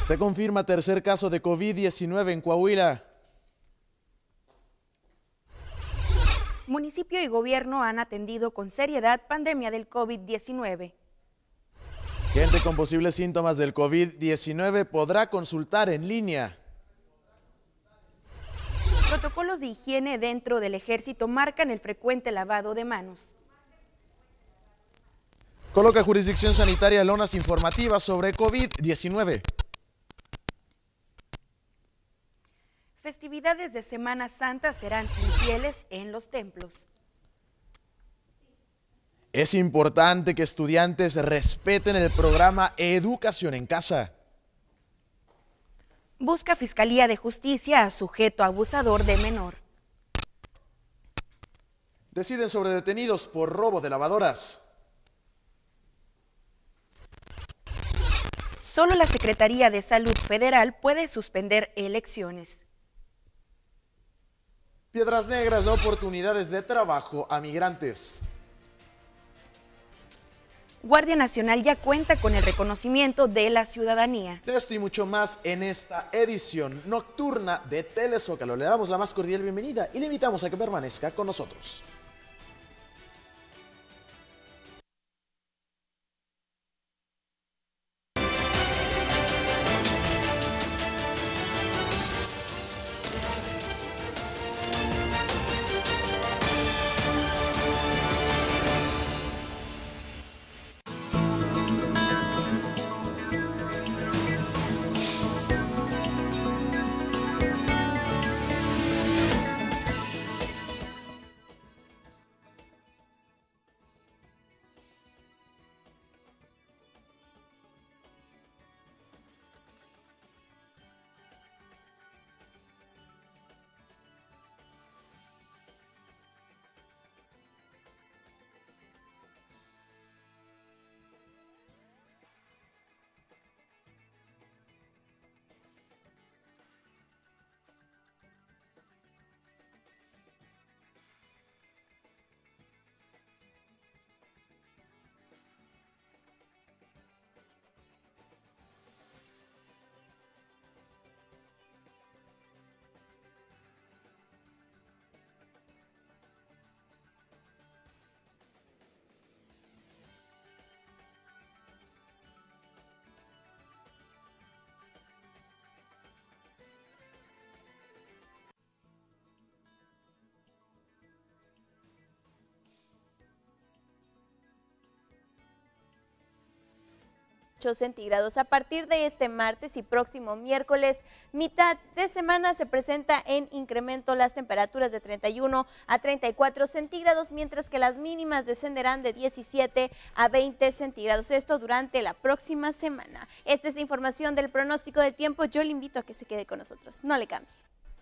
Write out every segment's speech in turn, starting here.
Se confirma tercer caso de COVID-19 en Coahuila. Municipio y gobierno han atendido con seriedad pandemia del COVID-19. Gente con posibles síntomas del COVID-19 podrá consultar en línea. Protocolos de higiene dentro del ejército marcan el frecuente lavado de manos. Coloca jurisdicción sanitaria lonas informativas sobre COVID-19. Festividades de Semana Santa serán sin fieles en los templos. Es importante que estudiantes respeten el programa Educación en Casa. Busca Fiscalía de Justicia a sujeto abusador de menor. Deciden sobre detenidos por robo de lavadoras. Solo la Secretaría de Salud Federal puede suspender elecciones. Piedras Negras da oportunidades de trabajo a migrantes. Guardia Nacional ya cuenta con el reconocimiento de la ciudadanía. De esto y mucho más en esta edición nocturna de Telezócalo. Le damos la más cordial bienvenida y le invitamos a que permanezca con nosotros. Centígrados. A partir de este martes y próximo miércoles, mitad de semana, se presenta en incremento las temperaturas de 31 a 34 centígrados, mientras que las mínimas descenderán de 17 a 20 centígrados. Esto durante la próxima semana. Esta es la información del pronóstico del tiempo. Yo le invito a que se quede con nosotros. No le cambie.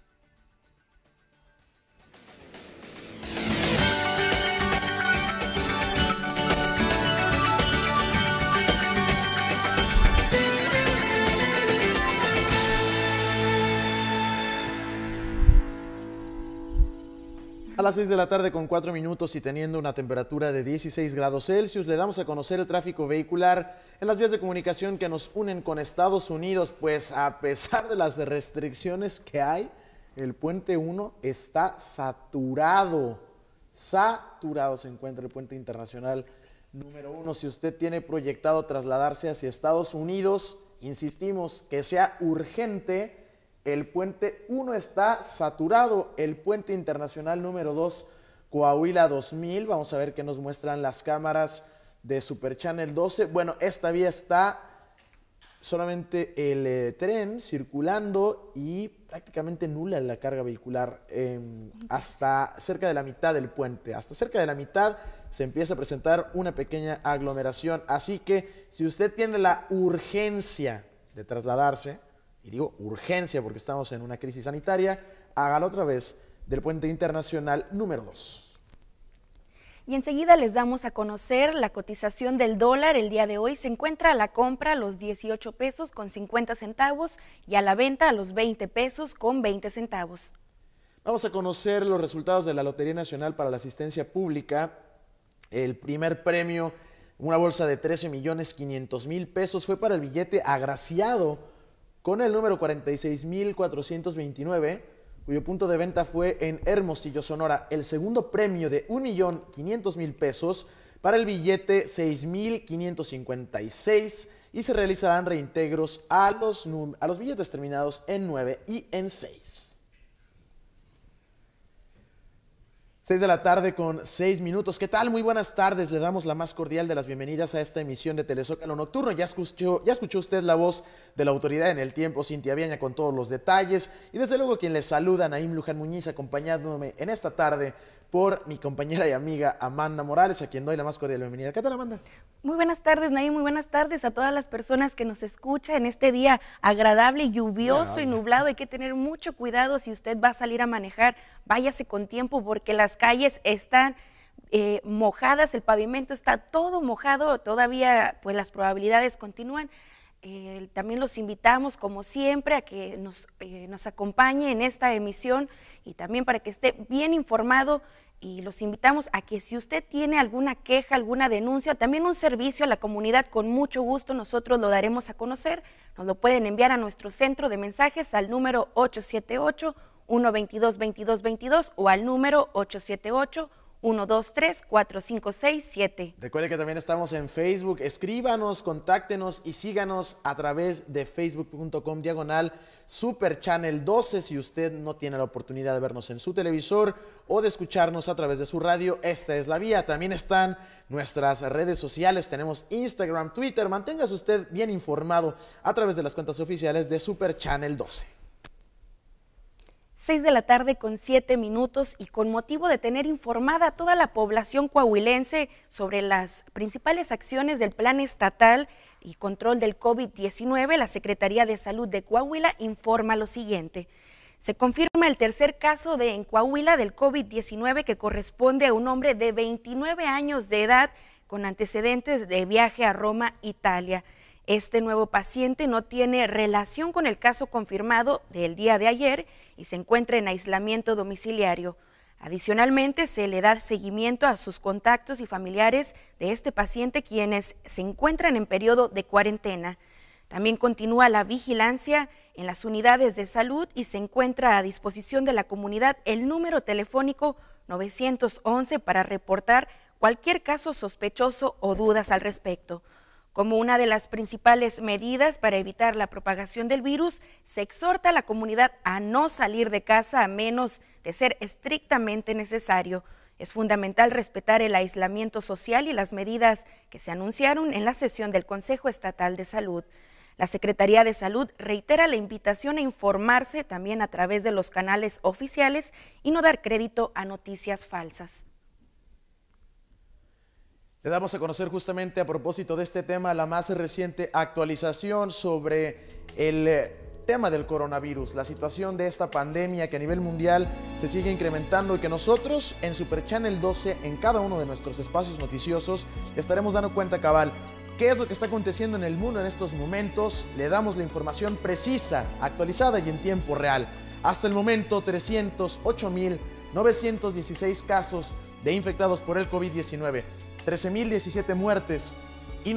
A las 6 de la tarde con 4 minutos y teniendo una temperatura de 16 grados Celsius, le damos a conocer el tráfico vehicular en las vías de comunicación que nos unen con Estados Unidos, pues a pesar de las restricciones que hay, el puente 1 está saturado se encuentra el puente internacional número 1. Si usted tiene proyectado trasladarse hacia Estados Unidos, insistimos que sea urgente. El puente 1 está saturado, el puente internacional número 2, Coahuila 2000. Vamos a ver qué nos muestran las cámaras de Super Channel 12. Bueno, esta vía está solamente el tren circulando y prácticamente nula la carga vehicular hasta cerca de la mitad del puente. Hasta cerca de la mitad se empieza a presentar una pequeña aglomeración. Así que si usted tiene la urgencia de trasladarse, y digo urgencia porque estamos en una crisis sanitaria, hágalo a través del puente internacional número 2. Y enseguida les damos a conocer la cotización del dólar. El día de hoy se encuentra a la compra a los 18 pesos con 50 centavos y a la venta a los 20 pesos con 20 centavos. Vamos a conocer los resultados de la Lotería Nacional para la Asistencia Pública. El primer premio, una bolsa de 13.500.000 pesos, fue para el billete agraciado con el número 46,429, cuyo punto de venta fue en Hermosillo, Sonora. El segundo premio de 1,500,000 pesos para el billete 6,556 y se realizarán reintegros a los billetes terminados en 9 y en 6. 6 de la tarde con 6 minutos. ¿Qué tal? Muy buenas tardes. Le damos la más cordial de las bienvenidas a esta emisión de Telezócalo Nocturno. Ya escuchó usted la voz de la autoridad en el tiempo, Cintia Viaña, con todos los detalles. Y desde luego quien les saluda, Naim Luján Muñiz, acompañándome en esta tarde por mi compañera y amiga Amanda Morales, a quien doy la más cordial bienvenida. ¿Qué tal, Amanda? Muy buenas tardes, Naim. Muy buenas tardes a todas las personas que nos escuchan en este día agradable, lluvioso y nublado. Hay que tener mucho cuidado si usted va a salir a manejar. Váyase con tiempo porque las calles están mojadas, el pavimento está todo mojado. Todavía pues las probabilidades continúan. También los invitamos, como siempre, a que nos acompañe en esta emisión y también para que esté bien informado. Y los invitamos a que si usted tiene alguna queja, alguna denuncia, también un servicio a la comunidad, con mucho gusto nosotros lo daremos a conocer. Nos lo pueden enviar a nuestro centro de mensajes al número 878-122-2222 o al número 878-123-4567. Recuerde que también estamos en Facebook. Escríbanos, contáctenos y síganos a través de facebook.com/Super Channel 12. Si usted no tiene la oportunidad de vernos en su televisor o de escucharnos a través de su radio, esta es la vía. También están nuestras redes sociales. Tenemos Instagram, Twitter. Manténgase usted bien informado a través de las cuentas oficiales de Super Channel 12. 6 de la tarde con 7 minutos y con motivo de tener informada a toda la población coahuilense sobre las principales acciones del Plan Estatal y Control del COVID-19, la Secretaría de Salud de Coahuila informa lo siguiente. Se confirma el tercer caso en Coahuila del COVID-19 que corresponde a un hombre de 29 años de edad con antecedentes de viaje a Roma, Italia. Este nuevo paciente no tiene relación con el caso confirmado del día de ayer y se encuentra en aislamiento domiciliario. Adicionalmente, se le da seguimiento a sus contactos y familiares de este paciente, quienes se encuentran en periodo de cuarentena. También continúa la vigilancia en las unidades de salud y se encuentra a disposición de la comunidad el número telefónico 911 para reportar cualquier caso sospechoso o dudas al respecto. Como una de las principales medidas para evitar la propagación del virus, se exhorta a la comunidad a no salir de casa a menos de ser estrictamente necesario. Es fundamental respetar el aislamiento social y las medidas que se anunciaron en la sesión del Consejo Estatal de Salud. La Secretaría de Salud reitera la invitación a informarse también a través de los canales oficiales y no dar crédito a noticias falsas. Le damos a conocer justamente a propósito de este tema la más reciente actualización sobre el tema del coronavirus, la situación de esta pandemia que a nivel mundial se sigue incrementando y que nosotros en Super Channel 12, en cada uno de nuestros espacios noticiosos, estaremos dando cuenta cabal. ¿Qué es lo que está aconteciendo en el mundo en estos momentos? Le damos la información precisa, actualizada y en tiempo real. Hasta el momento, 308,916 casos de infectados por el COVID-19. 13,017 muertes y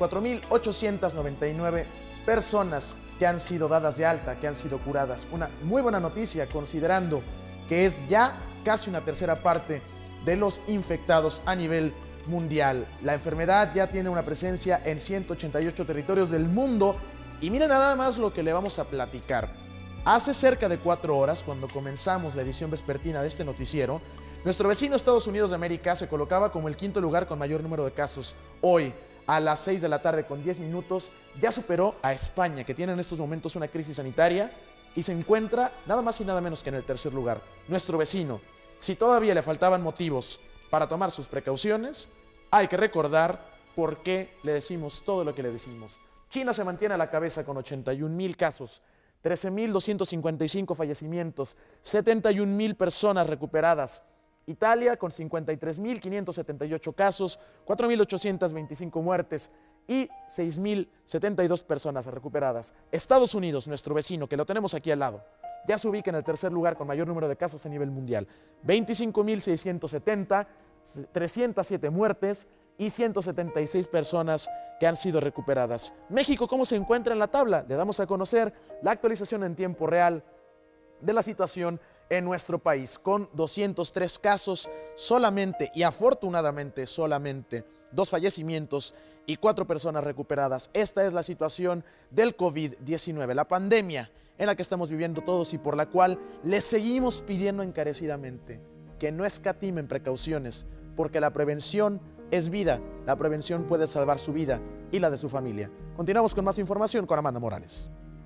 94,899 personas que han sido dadas de alta, que han sido curadas. Una muy buena noticia considerando que es ya casi una tercera parte de los infectados a nivel mundial. La enfermedad ya tiene una presencia en 188 territorios del mundo y miren nada más lo que le vamos a platicar. Hace cerca de 4 horas, cuando comenzamos la edición vespertina de este noticiero, nuestro vecino Estados Unidos de América se colocaba como el quinto lugar con mayor número de casos. Hoy, a las 6 de la tarde con 10 minutos, ya superó a España, que tiene en estos momentos una crisis sanitaria y se encuentra nada más y nada menos que en el tercer lugar. Nuestro vecino, si todavía le faltaban motivos para tomar sus precauciones, hay que recordar por qué le decimos todo lo que le decimos. China se mantiene a la cabeza con 81,000 casos, 13,255 fallecimientos, 71,000 personas recuperadas. Italia con 53,578 casos, 4,825 muertes y 6,072 personas recuperadas. Estados Unidos, nuestro vecino, que lo tenemos aquí al lado, ya se ubica en el tercer lugar con mayor número de casos a nivel mundial. 25,670, 307 muertes y 176 personas que han sido recuperadas. México, ¿cómo se encuentra en la tabla? Le damos a conocer la actualización en tiempo real de la situación en nuestro país, con 203 casos solamente y afortunadamente solamente 2 fallecimientos y 4 personas recuperadas. Esta es la situación del COVID-19, la pandemia en la que estamos viviendo todos y por la cual les seguimos pidiendo encarecidamente que no escatimen precauciones, porque la prevención es vida, la prevención puede salvar su vida y la de su familia. Continuamos con más información con Amanda Morales.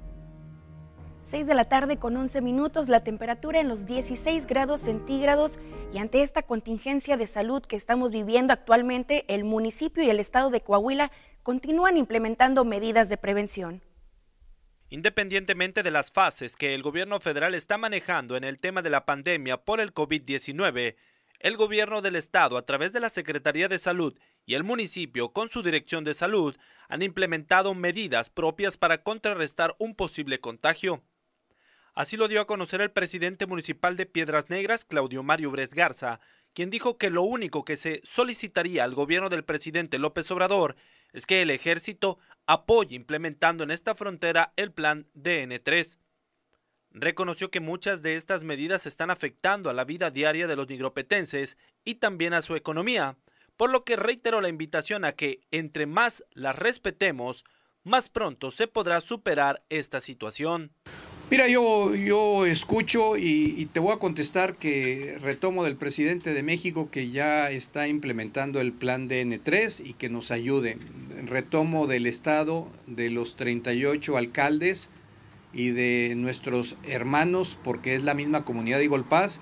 6 de la tarde con 11 minutos, la temperatura en los 16 grados centígrados, y ante esta contingencia de salud que estamos viviendo actualmente, el municipio y el estado de Coahuila continúan implementando medidas de prevención. Independientemente de las fases que el gobierno federal está manejando en el tema de la pandemia por el COVID-19, el gobierno del estado, a través de la Secretaría de Salud y el municipio con su Dirección de Salud, han implementado medidas propias para contrarrestar un posible contagio. Así lo dio a conocer el presidente municipal de Piedras Negras, Claudio Mario Bres Garza, quien dijo que lo único que se solicitaría al gobierno del presidente López Obrador es que el ejército apoye implementando en esta frontera el plan DN3. Reconoció que muchas de estas medidas están afectando a la vida diaria de los nigropetenses y también a su economía, por lo que reiteró la invitación a que, entre más las respetemos, más pronto se podrá superar esta situación. Mira, yo escucho y te voy a contestar que retomo del presidente de México que ya está implementando el plan DN3 y que nos ayude. Retomo del estado, de los 38 alcaldes y de nuestros hermanos, porque es la misma comunidad de Eagle Pass,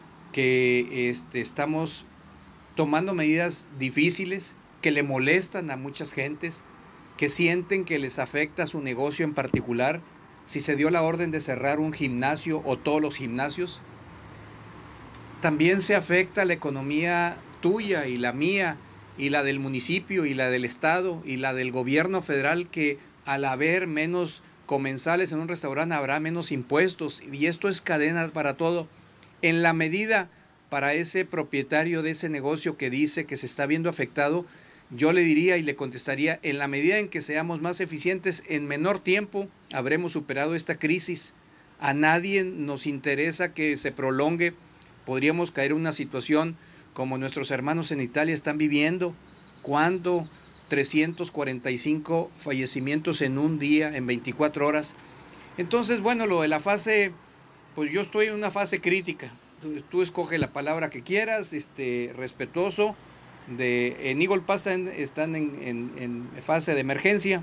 que estamos tomando medidas difíciles que le molestan a muchas gentes, que sienten que les afecta su negocio en particular. Si se dio la orden de cerrar un gimnasio o todos los gimnasios, también se afecta la economía tuya y la mía y la del municipio y la del estado y la del gobierno federal, que al haber menos comensales en un restaurante habrá menos impuestos, y esto es cadena para todo. En la medida para ese propietario de ese negocio que dice que se está viendo afectado, yo le diría y le contestaría, en la medida en que seamos más eficientes, en menor tiempo habremos superado esta crisis. A nadie nos interesa que se prolongue. Podríamos caer en una situación como nuestros hermanos en Italia están viviendo, cuando 345 fallecimientos en un día, en 24 horas. Entonces, bueno, lo de la fase, pues yo estoy en una fase crítica. Tú escoge la palabra que quieras, respetuoso. En Eagle Pass están en fase de emergencia.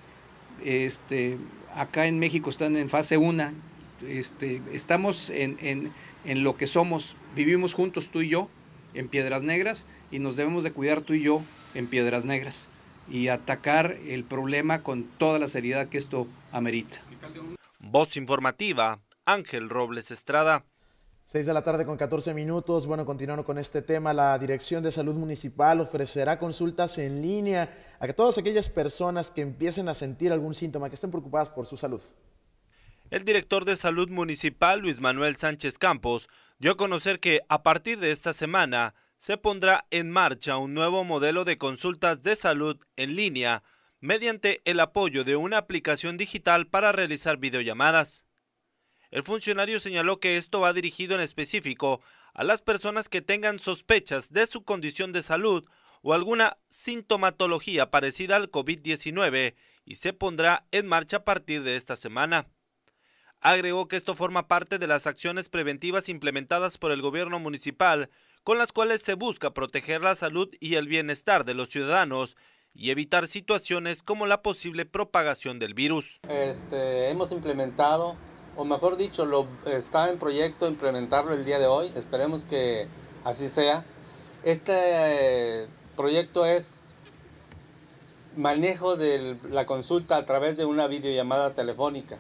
Acá en México están en fase 1. Estamos en lo que somos. Vivimos juntos tú y yo en Piedras Negras y nos debemos de cuidar tú y yo en Piedras Negras y atacar el problema con toda la seriedad que esto amerita. Voz informativa, Ángel Robles Estrada. 6 de la tarde con 14 minutos. Bueno, continuando con este tema, la Dirección de Salud Municipal ofrecerá consultas en línea a todas aquellas personas que empiecen a sentir algún síntoma, que estén preocupadas por su salud. El director de Salud Municipal, Luis Manuel Sánchez Campos, dio a conocer que a partir de esta semana se pondrá en marcha un nuevo modelo de consultas de salud en línea mediante el apoyo de una aplicación digital para realizar videollamadas. El funcionario señaló que esto va dirigido en específico a las personas que tengan sospechas de su condición de salud o alguna sintomatología parecida al COVID-19 y se pondrá en marcha a partir de esta semana. Agregó que esto forma parte de las acciones preventivas implementadas por el gobierno municipal, con las cuales se busca proteger la salud y el bienestar de los ciudadanos y evitar situaciones como la posible propagación del virus. Hemos implementado, o mejor dicho, está en proyecto implementarlo el día de hoy. Esperemos que así sea. Este proyecto es manejo de la consulta a través de una videollamada telefónica.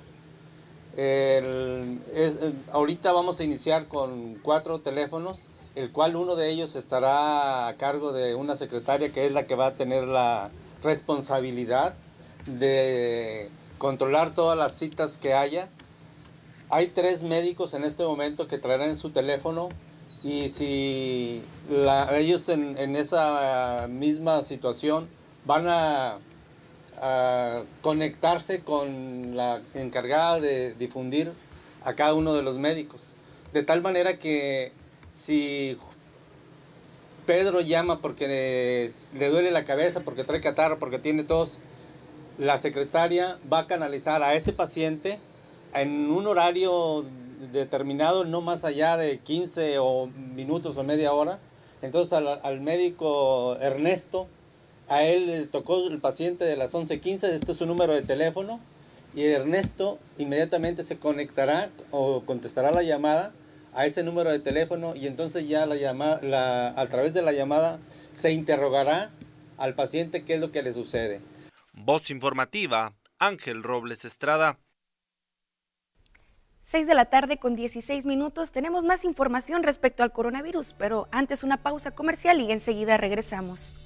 Ahorita vamos a iniciar con 4 teléfonos, el cual uno de ellos estará a cargo de una secretaria que es la que va a tener la responsabilidad de controlar todas las citas que haya. Hay 3 médicos en este momento que traerán en su teléfono y si ellos en esa misma situación van a conectarse con la encargada de difundir a cada uno de los médicos. De tal manera que si Pedro llama porque le duele la cabeza, porque trae catarro, porque tiene tos, la secretaria va a canalizar a ese paciente en un horario determinado, no más allá de 15 minutos o media hora. Entonces al médico Ernesto, a él le tocó el paciente de las 11:15, este es su número de teléfono, y Ernesto inmediatamente se conectará o contestará la llamada a ese número de teléfono, y entonces ya a través de la llamada se interrogará al paciente qué es lo que le sucede. Voz informativa, Ángel Robles Estrada. 6 de la tarde con 16 minutos. Tenemos más información respecto al coronavirus, pero antes una pausa comercial y enseguida regresamos.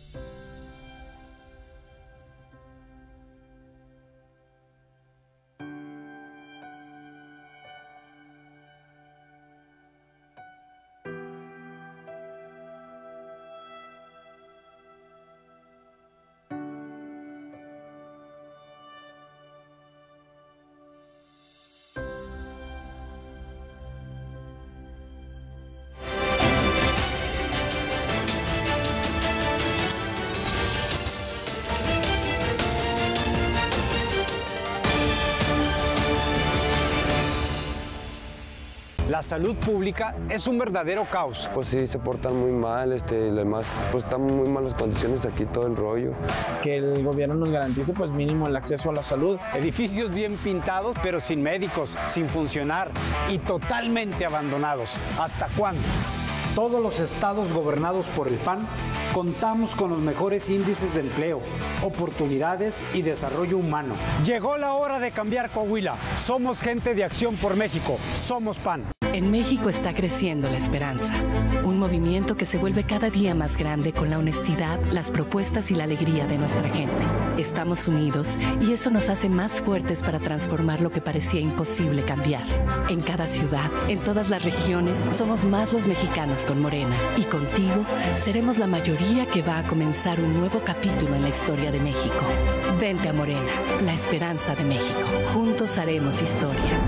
La salud pública es un verdadero caos. Pues sí, se portan muy mal, además pues están muy malas condiciones aquí, todo el rollo. Que el gobierno nos garantice pues mínimo el acceso a la salud. Edificios bien pintados, pero sin médicos, sin funcionar y totalmente abandonados. ¿Hasta cuándo? Todos los estados gobernados por el PAN contamos con los mejores índices de empleo, oportunidades y desarrollo humano. Llegó la hora de cambiar Coahuila. Somos gente de Acción por México. Somos PAN. En México está creciendo la esperanza, un movimiento que se vuelve cada día más grande con la honestidad, las propuestas y la alegría de nuestra gente. Estamos unidos y eso nos hace más fuertes para transformar lo que parecía imposible cambiar. En cada ciudad, en todas las regiones, somos más los mexicanos con Morena. Y contigo, seremos la mayoría que va a comenzar un nuevo capítulo en la historia de México. Vente a Morena, la esperanza de México. Juntos haremos historia.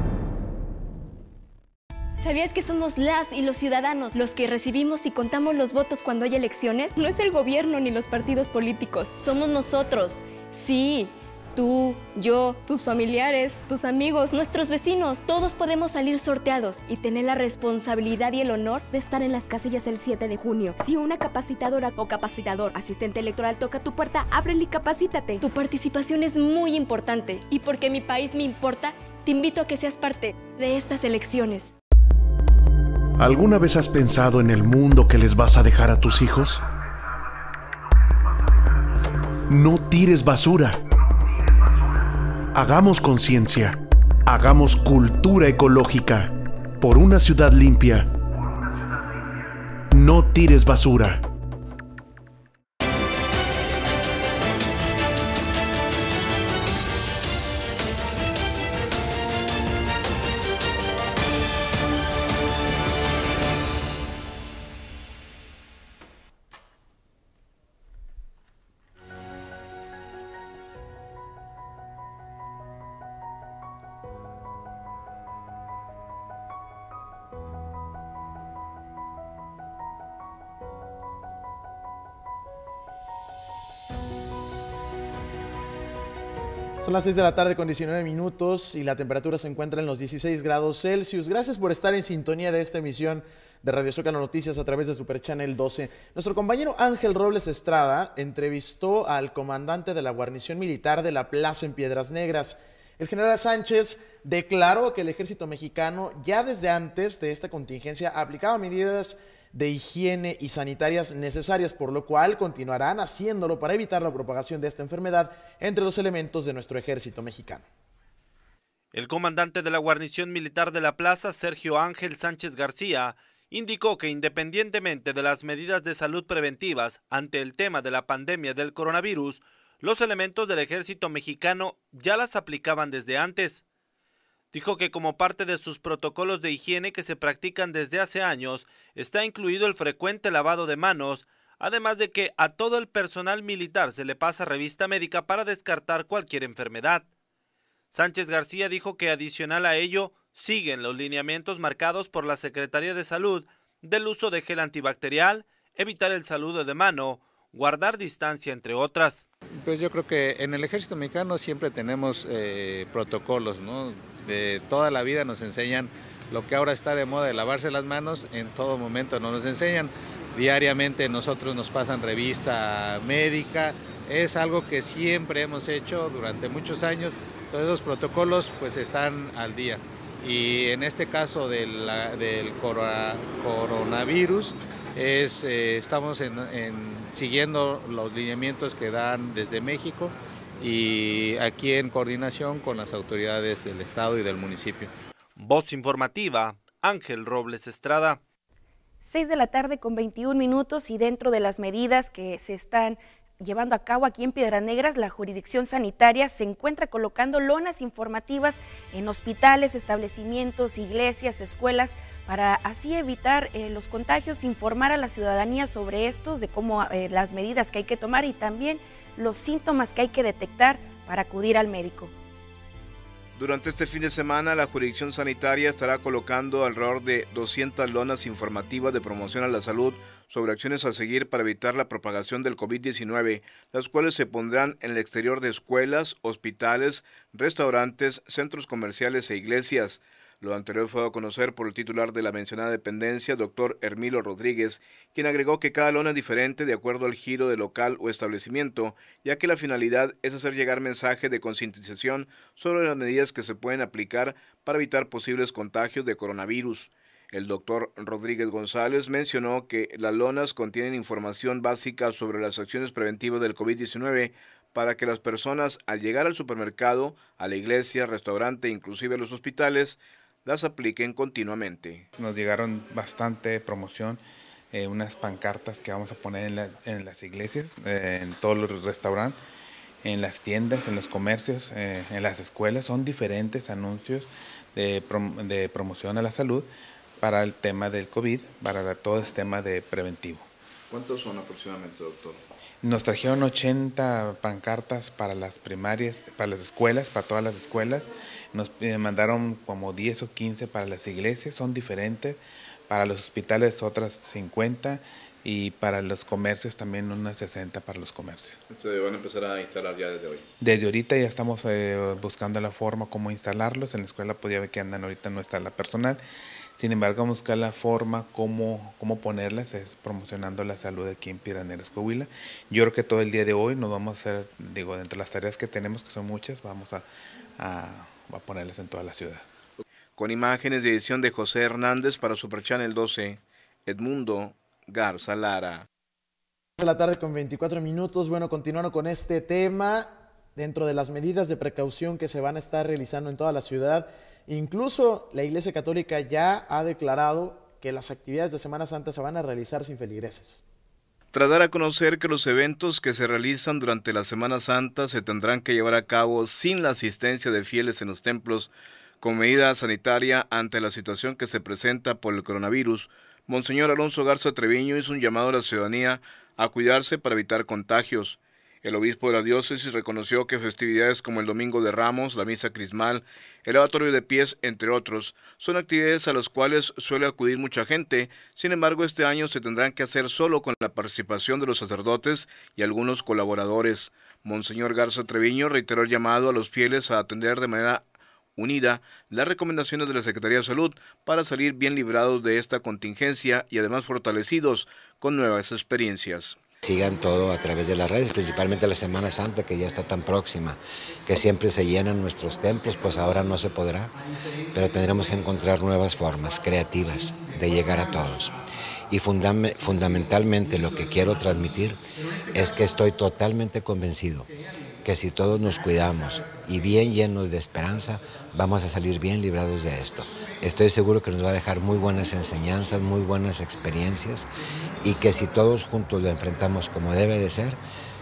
¿Sabías que somos las y los ciudadanos los que recibimos y contamos los votos cuando hay elecciones? No es el gobierno ni los partidos políticos, somos nosotros. Sí, tú, yo, tus familiares, tus amigos, nuestros vecinos, todos podemos salir sorteados y tener la responsabilidad y el honor de estar en las casillas el 7 de junio. Si una capacitadora o capacitador, asistente electoral toca tu puerta, ábrele y capacítate. Tu participación es muy importante y porque mi país me importa, te invito a que seas parte de estas elecciones. ¿Alguna vez has pensado en el mundo que les vas a dejar a tus hijos? No tires basura. Hagamos conciencia. Hagamos cultura ecológica. Por una ciudad limpia. No tires basura. Son las 6 de la tarde con 19 minutos y la temperatura se encuentra en los 16 grados Celsius. Gracias por estar en sintonía de esta emisión de Radio Zócalo Noticias a través de Super Channel 12. Nuestro compañero Ángel Robles Estrada entrevistó al comandante de la guarnición militar de la Plaza en Piedras Negras. El general Sánchez declaró que el ejército mexicano ya desde antes de esta contingencia aplicaba medidas de higiene y sanitarias necesarias, por lo cual continuarán haciéndolo para evitar la propagación de esta enfermedad entre los elementos de nuestro ejército mexicano. El comandante de la guarnición militar de la Plaza, Sergio Ángel Sánchez García, indicó que independientemente de las medidas de salud preventivas ante el tema de la pandemia del coronavirus, los elementos del ejército mexicano ya las aplicaban desde antes. Dijo que como parte de sus protocolos de higiene que se practican desde hace años, está incluido el frecuente lavado de manos, además de que a todo el personal militar se le pasa revista médica para descartar cualquier enfermedad. Sánchez García dijo que adicional a ello, siguen los lineamientos marcados por la Secretaría de Salud del uso de gel antibacterial, evitar el saludo de mano, guardar distancia, entre otras. Pues yo creo que en el ejército mexicano siempre tenemos protocolos, ¿no? De toda la vida nos enseñan lo que ahora está de moda de lavarse las manos, en todo momento nos enseñan. Diariamente nosotros nos pasan revista médica, es algo que siempre hemos hecho durante muchos años, todos esos protocolos pues están al día. Y en este caso del coronavirus, estamos siguiendo los lineamientos que dan desde México y aquí en coordinación con las autoridades del estado y del municipio. Voz informativa, Ángel Robles Estrada. 6 de la tarde con 21 minutos y dentro de las medidas que se están llevando a cabo aquí en Piedras Negras, la jurisdicción sanitaria se encuentra colocando lonas informativas en hospitales, establecimientos, iglesias, escuelas, para así evitar los contagios, informar a la ciudadanía sobre estos, de cómo las medidas que hay que tomar y también los síntomas que hay que detectar para acudir al médico. Durante este fin de semana, la jurisdicción sanitaria estará colocando alrededor de 200 lonas informativas de promoción a la salud sobre acciones a seguir para evitar la propagación del COVID-19, las cuales se pondrán en el exterior de escuelas, hospitales, restaurantes, centros comerciales e iglesias. Lo anterior fue a conocer por el titular de la mencionada dependencia, doctor Hermilo Rodríguez, quien agregó que cada lona es diferente de acuerdo al giro de local o establecimiento, ya que la finalidad es hacer llegar mensajes de concientización sobre las medidas que se pueden aplicar para evitar posibles contagios de coronavirus. El doctor Rodríguez González mencionó que las lonas contienen información básica sobre las acciones preventivas del COVID-19 para que las personas al llegar al supermercado, a la iglesia, restaurante e inclusive a los hospitales, las apliquen continuamente. Nos llegaron bastante promoción, unas pancartas que vamos a poner en las iglesias, en todos los restaurantes, en las tiendas, en los comercios, en las escuelas. Son diferentes anuncios de promoción a la salud para el tema del COVID, para todo este tema de preventivo. ¿Cuántos son aproximadamente, doctor? Nos trajeron 80 pancartas para las primarias, para las escuelas, para todas las escuelas. Nos mandaron como 10 o 15 para las iglesias, son diferentes. Para los hospitales otras 50 y para los comercios también unas 60 para los comercios. ¿Se van a empezar a instalar ya desde hoy? Desde ahorita ya estamos buscando la forma cómo instalarlos. En la escuela podía ver que andan ahorita, no está la personal. Sin embargo, vamos a buscar la forma cómo ponerlas, es promocionando la salud aquí en Piedras Negras, Coahuila. Yo creo que todo el día de hoy nos vamos a hacer, digo, entre las tareas que tenemos, que son muchas, vamos a ponerlas en toda la ciudad. Con imágenes de edición de José Hernández para Super Channel 12, Edmundo Garza Lara. De la tarde con 24 minutos, bueno, continuando con este tema, dentro de las medidas de precaución que se van a estar realizando en toda la ciudad, incluso la Iglesia Católica ya ha declarado que las actividades de Semana Santa se van a realizar sin feligreses. Tras dar a conocer que los eventos que se realizan durante la Semana Santa se tendrán que llevar a cabo sin la asistencia de fieles en los templos, con medida sanitaria ante la situación que se presenta por el coronavirus, Monseñor Alonso Garza Treviño hizo un llamado a la ciudadanía a cuidarse para evitar contagios. El obispo de la diócesis reconoció que festividades como el Domingo de Ramos, la Misa Crismal, el lavatorio de pies, entre otros, son actividades a las cuales suele acudir mucha gente. Sin embargo, este año se tendrán que hacer solo con la participación de los sacerdotes y algunos colaboradores. Monseñor Garza Treviño reiteró el llamado a los fieles a atender de manera unida las recomendaciones de la Secretaría de Salud para salir bien librados de esta contingencia y además fortalecidos con nuevas experiencias. Sigan todo a través de las redes, principalmente la Semana Santa que ya está tan próxima, que siempre se llenan nuestros templos, pues ahora no se podrá, pero tendremos que encontrar nuevas formas creativas de llegar a todos. Y fundamentalmente lo que quiero transmitir es que estoy totalmente convencido que si todos nos cuidamos y bien llenos de esperanza, vamos a salir bien librados de esto. Estoy seguro que nos va a dejar muy buenas enseñanzas, muy buenas experiencias y que si todos juntos lo enfrentamos como debe de ser,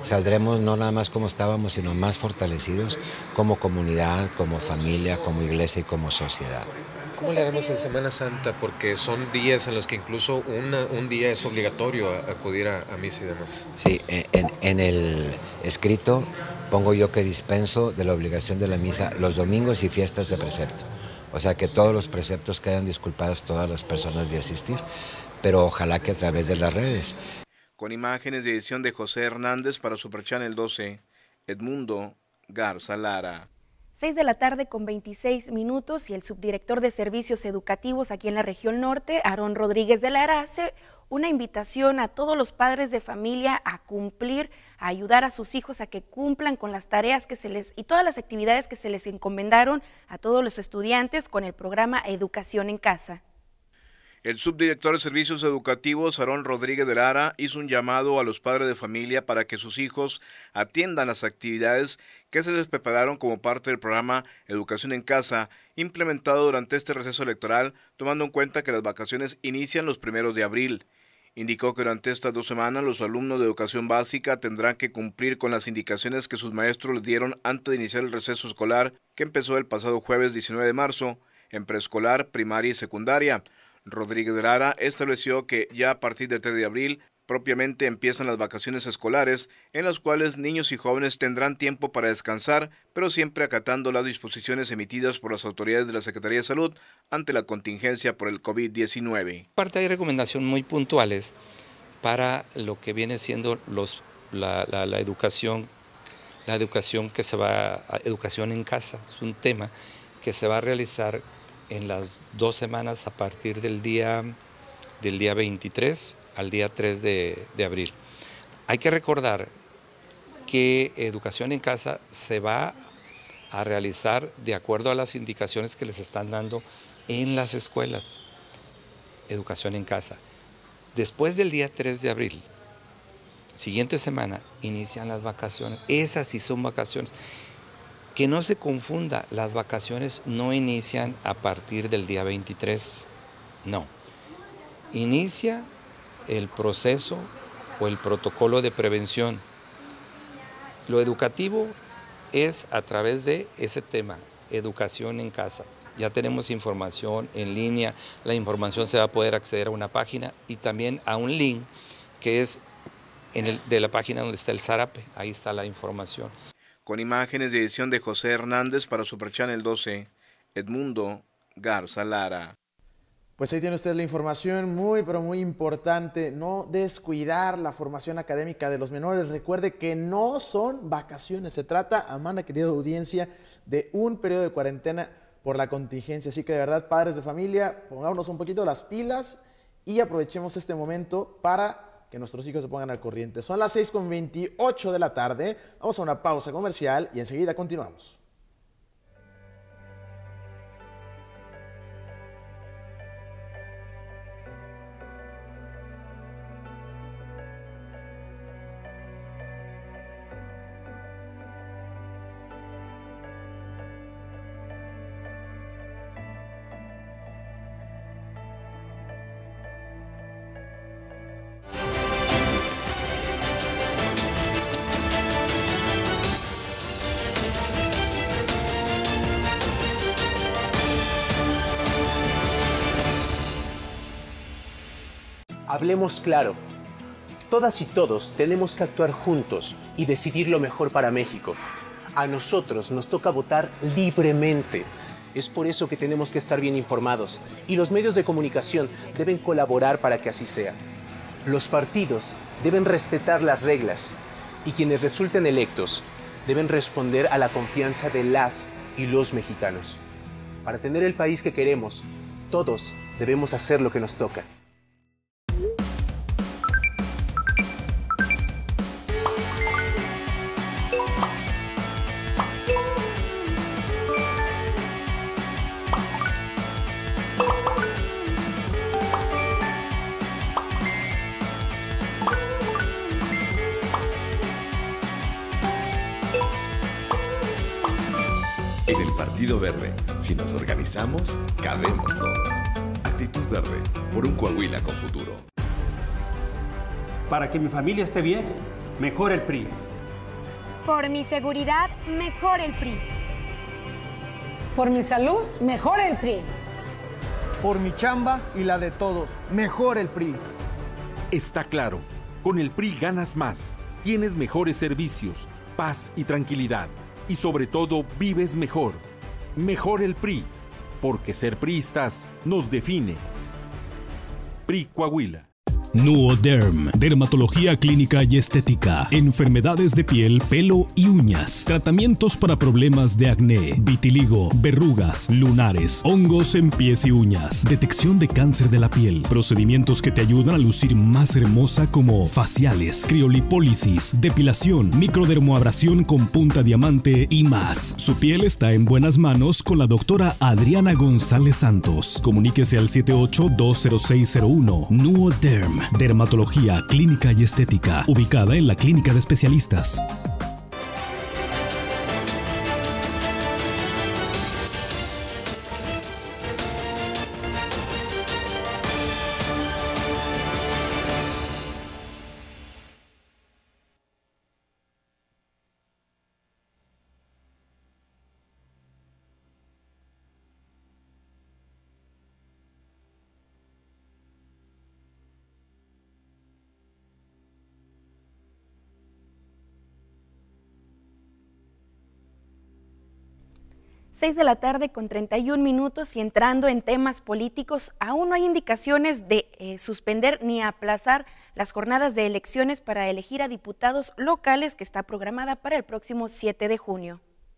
saldremos no nada más como estábamos, sino más fortalecidos como comunidad, como familia, como iglesia y como sociedad. ¿Cómo le haremos en Semana Santa? Porque son días en los que incluso un día es obligatorio acudir a misa y demás. Sí, en el escrito pongo yo que dispenso de la obligación de la misa los domingos y fiestas de precepto. O sea que todos los preceptos quedan disculpadas todas las personas de asistir, pero ojalá que a través de las redes. Con imágenes de edición de José Hernández para Super Channel 12, Edmundo Garza Lara. 6 de la tarde con 26 minutos y el subdirector de Servicios Educativos aquí en la región norte, Aarón Rodríguez de Lara, hace una invitación a todos los padres de familia a cumplir, a ayudar a sus hijos a que cumplan con las tareas que y todas las actividades que se les encomendaron a todos los estudiantes con el programa Educación en Casa. El subdirector de Servicios Educativos, Aarón Rodríguez de Lara, hizo un llamado a los padres de familia para que sus hijos atiendan las actividades que se les prepararon como parte del programa Educación en Casa, implementado durante este receso electoral, tomando en cuenta que las vacaciones inician los 1 de abril. Indicó que durante estas 2 semanas los alumnos de educación básica tendrán que cumplir con las indicaciones que sus maestros les dieron antes de iniciar el receso escolar, que empezó el pasado jueves 19 de marzo, en preescolar, primaria y secundaria. Rodríguez de Lara estableció que ya a partir del 3 de abril propiamente empiezan las vacaciones escolares, en las cuales niños y jóvenes tendrán tiempo para descansar, pero siempre acatando las disposiciones emitidas por las autoridades de la Secretaría de Salud ante la contingencia por el COVID-19. Aparte hay recomendaciones muy puntuales para lo que viene siendo la educación que se va a educación en casa. Es un tema que se va a realizar en las 2 semanas a partir del día 23 al día 3 de abril. Hay que recordar que educación en casa se va a realizar de acuerdo a las indicaciones que les están dando en las escuelas. Educación en casa. Después del día 3 de abril, siguiente semana, inician las vacaciones. Esas sí son vacaciones. Que no se confunda, las vacaciones no inician a partir del día 23, no. Inicia el proceso o el protocolo de prevención. Lo educativo es a través de ese tema, educación en casa. Ya tenemos información en línea, la información se va a poder acceder a una página y también a un link que es de la página donde está el Zarape, ahí está la información. Con imágenes de edición de José Hernández para Super Channel 12, Edmundo Garza Lara. Pues ahí tiene usted la información muy, pero muy importante. No descuidar la formación académica de los menores. Recuerde que no son vacaciones. Se trata, Amanda, querida audiencia, de un periodo de cuarentena por la contingencia. Así que de verdad, padres de familia, pongámonos un poquito las pilas y aprovechemos este momento para que nuestros hijos se pongan al corriente. Son las 6:28 de la tarde. Vamos a una pausa comercial y enseguida continuamos. Hablemos claro. Todas y todos tenemos que actuar juntos y decidir lo mejor para México. A nosotros nos toca votar libremente. Es por eso que tenemos que estar bien informados y los medios de comunicación deben colaborar para que así sea. Los partidos deben respetar las reglas y quienes resulten electos deben responder a la confianza de las y los mexicanos. Para tener el país que queremos, todos debemos hacer lo que nos toca. En el Partido Verde, si nos organizamos, cabemos todos. Actitud Verde, por un Coahuila con futuro. Para que mi familia esté bien, mejor el PRI. Por mi seguridad, mejor el PRI. Por mi salud, mejor el PRI. Por mi chamba y la de todos, mejor el PRI. Está claro, con el PRI ganas más, tienes mejores servicios, paz y tranquilidad, y sobre todo vives mejor. Mejor el PRI, porque ser priistas nos define. PRI Coahuila. Nuoderm, dermatología clínica y estética, enfermedades de piel, pelo y uñas, tratamientos para problemas de acné, vitiligo, verrugas, lunares, hongos en pies y uñas, detección de cáncer de la piel, procedimientos que te ayudan a lucir más hermosa como faciales, criolipólisis, depilación, microdermoabrasión con punta diamante y más. Su piel está en buenas manos con la doctora Adriana González Santos. Comuníquese al 78-20601. Nuoderm, dermatología clínica y estética, ubicada en la Clínica de Especialistas. Seis de la tarde con 31 minutos y entrando en temas políticos, aún no hay indicaciones de suspender ni aplazar las jornadas de elecciones para elegir a diputados locales que está programada para el próximo 7 de junio.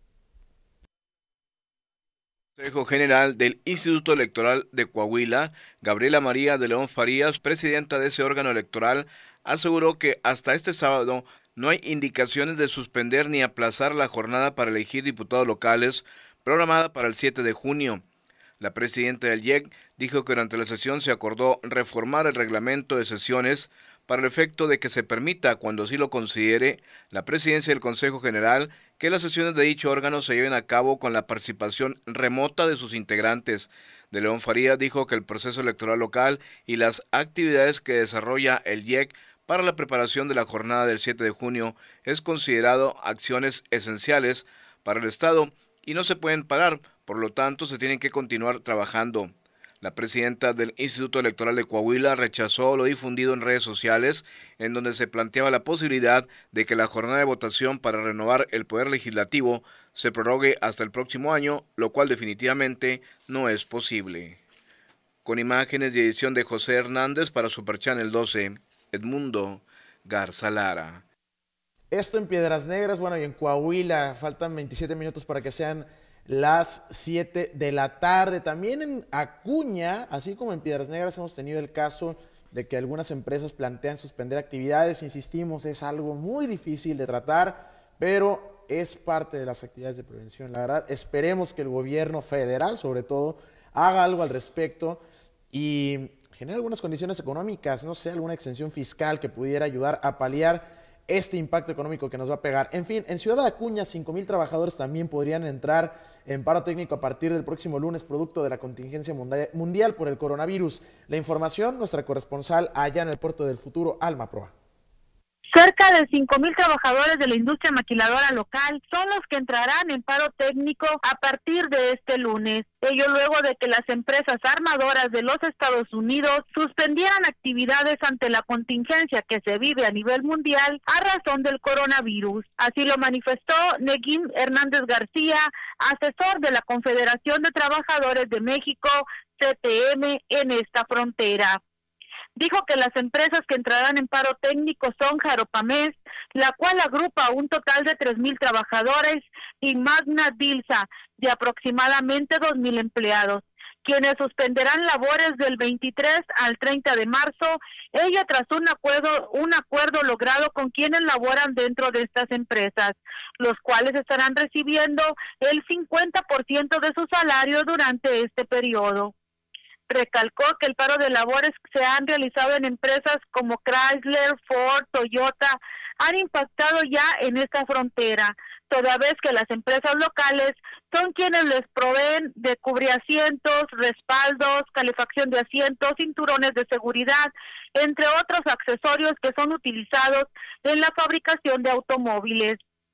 Consejo General del Instituto Electoral de Coahuila, Gabriela María de León Farías, presidenta de ese órgano electoral, aseguró que hasta este sábado no hay indicaciones de suspender ni aplazar la jornada para elegir diputados locales programada para el 7 de junio. La presidenta del IEC dijo que durante la sesión se acordó reformar el reglamento de sesiones para el efecto de que se permita, cuando así lo considere, la presidencia del Consejo General, que las sesiones de dicho órgano se lleven a cabo con la participación remota de sus integrantes. De León Farías dijo que el proceso electoral local y las actividades que desarrolla el IEC para la preparación de la jornada del 7 de junio es considerado acciones esenciales para el Estado y no se pueden parar, por lo tanto se tienen que continuar trabajando. La presidenta del Instituto Electoral de Coahuila rechazó lo difundido en redes sociales, en donde se planteaba la posibilidad de que la jornada de votación para renovar el Poder Legislativo se prorrogue hasta el próximo año, lo cual definitivamente no es posible. Con imágenes y edición de José Hernández para Super Channel 12, Edmundo Garza Lara. Esto en Piedras Negras, bueno, y en Coahuila, faltan 27 minutos para que sean las 7 de la tarde. También en Acuña, así como en Piedras Negras, hemos tenido el caso de que algunas empresas plantean suspender actividades. Insistimos, es algo muy difícil de tratar, pero es parte de las actividades de prevención. La verdad, esperemos que el gobierno federal, sobre todo, haga algo al respecto y genere algunas condiciones económicas, no sé, alguna exención fiscal que pudiera ayudar a paliar este impacto económico que nos va a pegar. En fin, en Ciudad de Acuña, 5,000 trabajadores también podrían entrar en paro técnico a partir del próximo lunes, producto de la contingencia mundial por el coronavirus. La información, nuestra corresponsal allá en el Puerto del Futuro, Alma Proa. Cerca de 5,000 trabajadores de la industria maquiladora local son los que entrarán en paro técnico a partir de este lunes. Ello luego de que las empresas armadoras de los Estados Unidos suspendieran actividades ante la contingencia que se vive a nivel mundial a razón del coronavirus. Así lo manifestó Neguín Hernández García, asesor de la Confederación de Trabajadores de México, CTM, en esta frontera. Dijo que las empresas que entrarán en paro técnico son Jaropamés, la cual agrupa un total de 3,000 trabajadores, y Magna Dilsa, de aproximadamente 2,000 empleados, quienes suspenderán labores del 23 al 30 de marzo, ello tras un acuerdo logrado con quienes laboran dentro de estas empresas, los cuales estarán recibiendo el 50% de su salario durante este periodo. Recalcó que el paro de labores se han realizado en empresas como Chrysler, Ford, Toyota, han impactado ya en esta frontera, toda vez que las empresas locales son quienes les proveen de cubriasientos, respaldos, calefacción de asientos, cinturones de seguridad, entre otros accesorios que son utilizados en la fabricación de automóviles.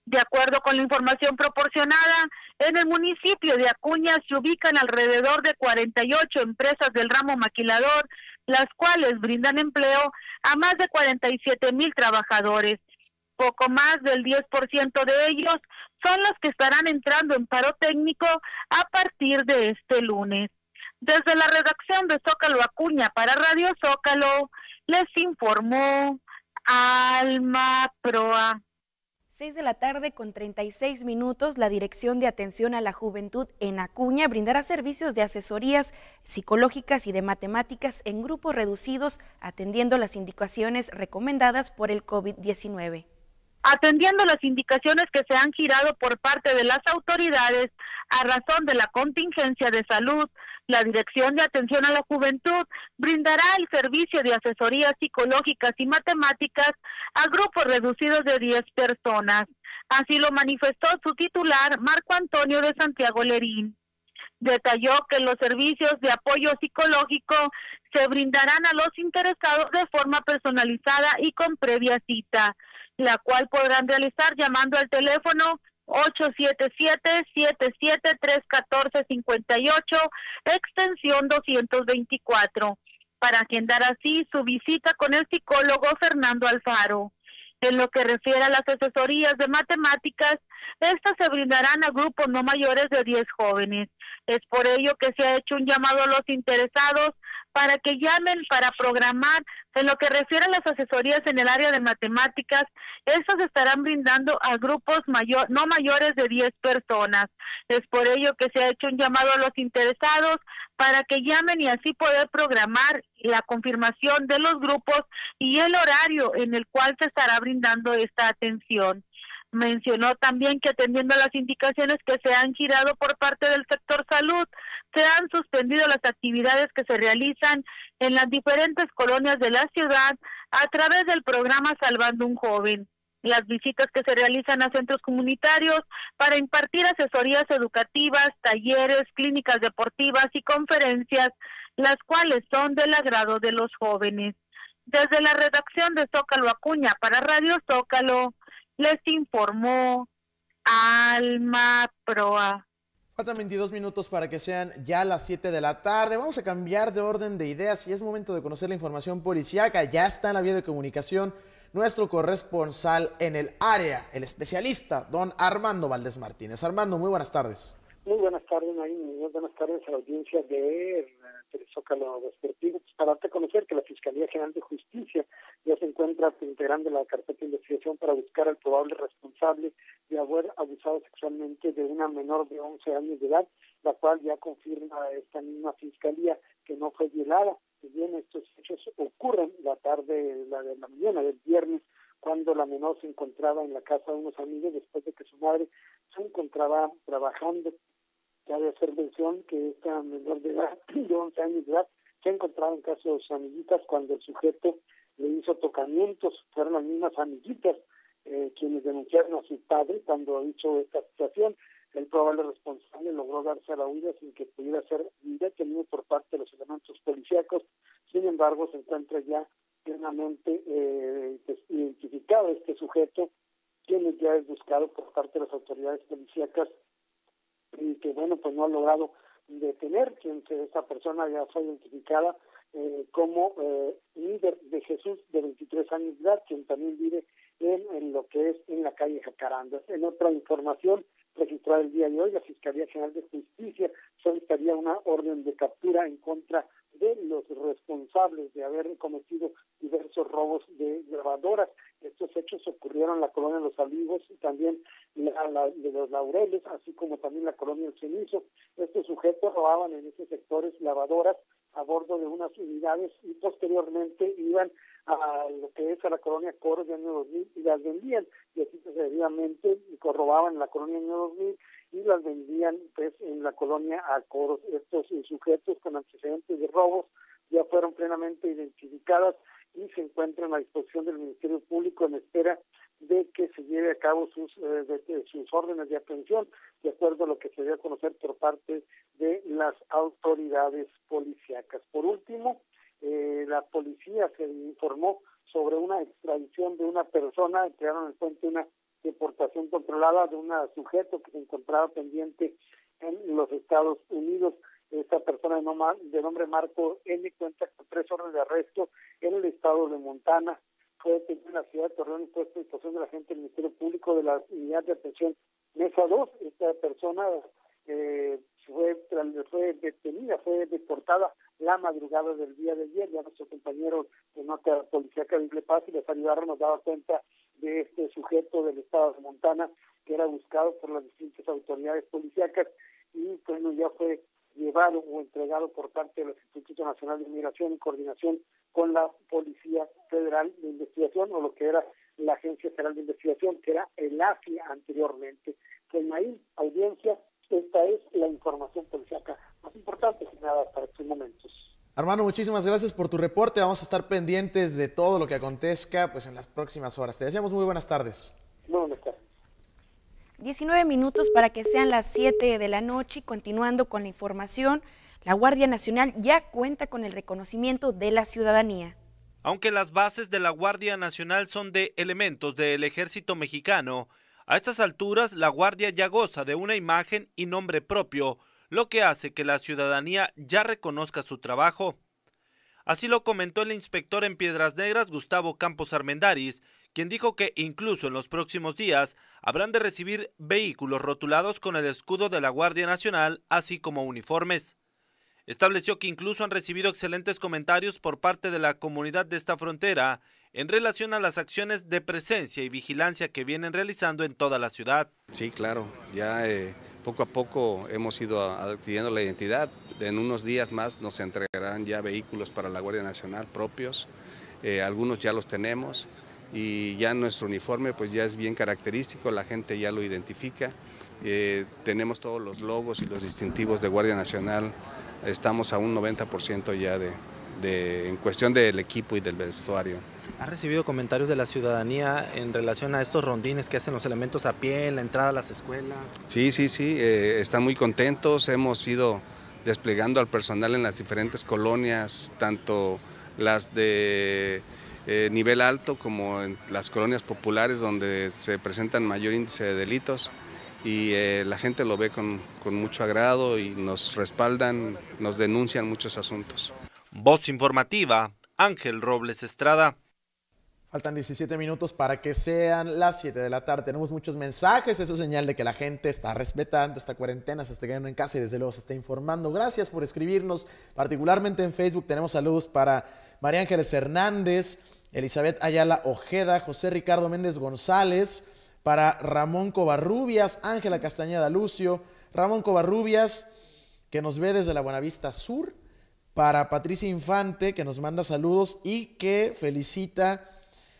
De acuerdo con la información proporcionada, en el municipio de Acuña se ubican alrededor de 48 empresas del ramo maquilador, las cuales brindan empleo a más de 47,000 trabajadores. Poco más del 10% de ellos son los que estarán entrando en paro técnico a partir de este lunes. Desde la redacción de Zócalo Acuña para Radio Zócalo, les informó Alma Proa. 6 de la tarde con 36 minutos, la Dirección de Atención a la Juventud en Acuña brindará servicios de asesorías psicológicas y de matemáticas en grupos reducidos, atendiendo las indicaciones recomendadas por el COVID-19. Atendiendo las indicaciones que se han girado por parte de las autoridades a razón de la contingencia de salud, la Dirección de Atención a la Juventud brindará el servicio de asesorías psicológicas y matemáticas a grupos reducidos de 10 personas. Así lo manifestó su titular, Marco Antonio de Santiago Lerín. Detalló que los servicios de apoyo psicológico se brindarán a los interesados de forma personalizada y con previa cita, la cual podrán realizar llamando al teléfono 877-773-1458, extensión 224, para agendar así su visita con el psicólogo Fernando Alfaro. En lo que refiere a las asesorías de matemáticas, estas se brindarán a grupos no mayores de 10 jóvenes. Es por ello que se ha hecho un llamado a los interesados para que llamen para programar. En lo que refiere a las asesorías en el área de matemáticas, estas se estarán brindando a grupos no mayores de 10 personas. Es por ello que se ha hecho un llamado a los interesados para que llamen y así poder programar la confirmación de los grupos y el horario en el cual se estará brindando esta atención. Mencionó también que atendiendo a las indicaciones que se han girado por parte del sector salud, se han suspendido las actividades que se realizan en las diferentes colonias de la ciudad a través del programa Salvando un Joven. Las visitas que se realizan a centros comunitarios para impartir asesorías educativas, talleres, clínicas deportivas y conferencias, las cuales son del agrado de los jóvenes. Desde la redacción de Zócalo Acuña para Radio Zócalo, les informó Alma Proa. Faltan 22 minutos para que sean ya las 7 de la tarde. Vamos a cambiar de orden de ideas y es momento de conocer la información policíaca. Ya está en la vía de comunicación nuestro corresponsal en el área, el especialista, don Armando Valdés Martínez. Armando, muy buenas tardes. Muy buenas tardes, Naim. Buenas tardes a la audiencia de Zócalo Vespertino. Para darte a conocer que la Fiscalía General de Justicia ya se encuentra integrando la carpeta de investigación para buscar al probable responsable de haber abusado sexualmente de una menor de 11 años de edad, la cual ya confirma esta misma Fiscalía que no fue violada. Si bien estos hechos ocurren la mañana del viernes, cuando la menor se encontraba en la casa de unos amigos después de que su madre se encontraba trabajando. Cabe hacer mención que esta menor de edad, de 11 años de edad, se encontraba en casa de sus amiguitas cuando el sujeto le hizo tocamientos. Fueron las mismas amiguitas quienes denunciaron a su padre cuando hizo esta situación. El probable responsable logró darse a la huida sin que pudiera ser detenido por parte de los elementos policíacos. Sin embargo, se encuentra ya plenamente identificado este sujeto, quien ya es buscado por parte de las autoridades policíacas y que, bueno, pues no ha logrado detener. Esta persona ya fue identificada como líder de Jesús, de 23 años de edad, quien también vive en lo que es en la calle Jacaranda. En otra información registrada el día de hoy, la Fiscalía General de Justicia solicitaría una orden de captura en contra de los responsables de haber cometido diversos robos de grabadoras. Estos hechos ocurrieron en la colonia Los Olivos y también de Los Laureles, así como también la colonia El Cenizo. Estos sujetos robaban en esos sectores lavadoras a bordo de unas unidades y posteriormente iban a lo que es a la colonia Coros de año 2000 y las vendían, y así sucesivamente robaban en la colonia año 2000 y las vendían pues en la colonia a Coros. Estos sujetos con antecedentes de robos ya fueron plenamente identificadas y se encuentran a disposición del Ministerio Público en espera de que se lleve a cabo sus órdenes de aprehensión, de acuerdo a lo que se dio a conocer por parte de las autoridades policíacas. Por último, la policía se informó sobre una extradición de una persona, crearon el puente una deportación controlada de un sujeto que se encontraba pendiente en los Estados Unidos. Esta persona de nombre Marco N. cuenta con 3 órdenes de arresto en el estado de Montana. Fue detenido en la ciudad de Torreón y puesto a disposición de la agente del Ministerio Público de la Unidad de Atención Mesa 2. Esta persona fue detenida, fue deportada la madrugada del día de ayer. Ya nuestro compañero de nota policíaca de Isle Paz y les ayudaron, nos daba cuenta de este sujeto del estado de Montana que era buscado por las distintas autoridades policíacas y bueno, ya fue llevado o entregado por parte del Instituto Nacional de Inmigración en coordinación con la Policía Federal de Investigación, o lo que era la Agencia Federal de Investigación, que era el AFI anteriormente. Pues Nail, audiencia, esta es la información policíaca más importante que nada para estos momentos. Armando, muchísimas gracias por tu reporte. Vamos a estar pendientes de todo lo que acontezca pues en las próximas horas. Te deseamos muy buenas tardes. Muy buenas tardes. 19 minutos para que sean las 7 de la noche y continuando con la información, la Guardia Nacional ya cuenta con el reconocimiento de la ciudadanía. Aunque las bases de la Guardia Nacional son de elementos del Ejército Mexicano, a estas alturas la Guardia ya goza de una imagen y nombre propio, lo que hace que la ciudadanía ya reconozca su trabajo. Así lo comentó el inspector en Piedras Negras, Gustavo Campos Armendáriz, quien dijo que incluso en los próximos días habrán de recibir vehículos rotulados con el escudo de la Guardia Nacional, así como uniformes. Estableció que incluso han recibido excelentes comentarios por parte de la comunidad de esta frontera en relación a las acciones de presencia y vigilancia que vienen realizando en toda la ciudad. Sí, claro, ya poco a poco hemos ido adquiriendo la identidad. En unos días más nos entregarán ya vehículos para la Guardia Nacional propios, algunos ya los tenemos y ya nuestro uniforme pues ya es bien característico, la gente ya lo identifica. Tenemos todos los logos y los distintivos de Guardia Nacional, estamos a un 90% ya en cuestión del equipo y del vestuario. ¿Ha recibido comentarios de la ciudadanía en relación a estos rondines que hacen los elementos a pie en la entrada a las escuelas? Sí, están muy contentos, hemos ido desplegando al personal en las diferentes colonias, tanto las de nivel alto como en las colonias populares donde se presentan mayor índice de delitos y la gente lo ve con mucho agrado y nos respaldan, nos denuncian muchos asuntos. Voz informativa, Ángel Robles Estrada. Faltan 17 minutos para que sean las 7 de la tarde. Tenemos muchos mensajes, eso es señal de que la gente está respetando esta cuarentena, se está quedando en casa y desde luego se está informando. Gracias por escribirnos, particularmente en Facebook tenemos saludos para María Ángeles Hernández, Elizabeth Ayala Ojeda, José Ricardo Méndez González, para Ramón Covarrubias, Ángela Castañeda Lucio, Ramón Covarrubias, que nos ve desde la Buenavista Sur, para Patricia Infante, que nos manda saludos y que felicita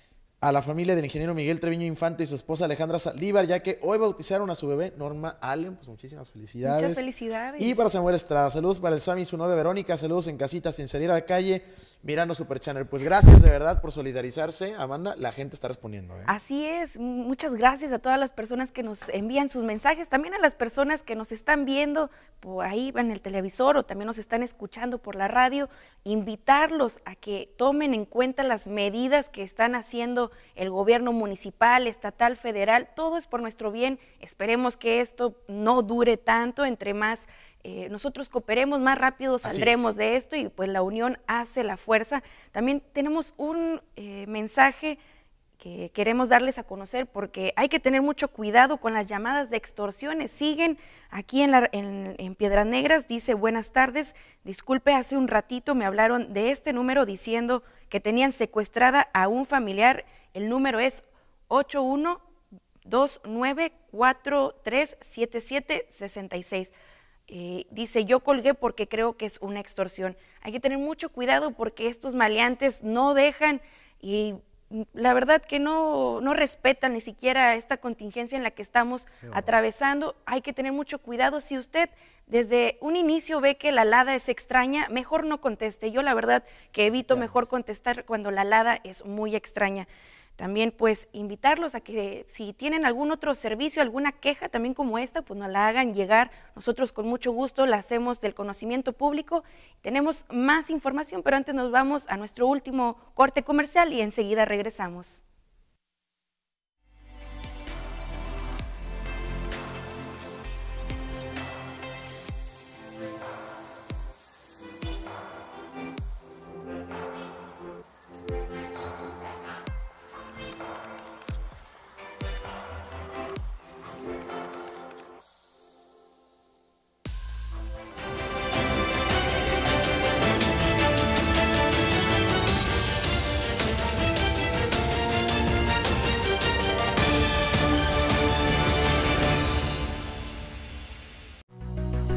a la familia del ingeniero Miguel Treviño Infante y su esposa Alejandra Saldívar, ya que hoy bautizaron a su bebé Norma Allen, pues muchísimas felicidades. Muchas felicidades. Y para Samuel Estrada, saludos para el Sammy y su novia Verónica, saludos en casita sin salir a la calle, mirando Super Channel. Pues gracias de verdad por solidarizarse, Amanda, la gente está respondiendo. Así es, muchas gracias a todas las personas que nos envían sus mensajes, también a las personas que nos están viendo por ahí en el televisor o también nos están escuchando por la radio, invitarlos a que tomen en cuenta las medidas que están haciendo el gobierno municipal, estatal, federal, todo es por nuestro bien. Esperemos que esto no dure tanto, entre más nosotros cooperemos, más rápido saldremos de esto y pues la unión hace la fuerza. También tenemos un mensaje que queremos darles a conocer porque hay que tener mucho cuidado con las llamadas de extorsiones. Siguen aquí en Piedras Negras, dice buenas tardes, disculpe, hace un ratito me hablaron de este número diciendo que tenían secuestrada a un familiar, el número es 8129437766. Dice, yo colgué porque creo que es una extorsión. Hay que tener mucho cuidado porque estos maleantes no dejan y la verdad que no respetan ni siquiera esta contingencia en la que estamos atravesando. Hay que tener mucho cuidado. Si usted desde un inicio ve que la alada es extraña, mejor no conteste. Yo la verdad que evito mejor contestar cuando la alada es muy extraña. También pues invitarlos a que si tienen algún otro servicio, alguna queja también como esta, pues nos la hagan llegar. Nosotros con mucho gusto la hacemos del conocimiento público. Tenemos más información, pero antes nos vamos a nuestro último corte comercial y enseguida regresamos.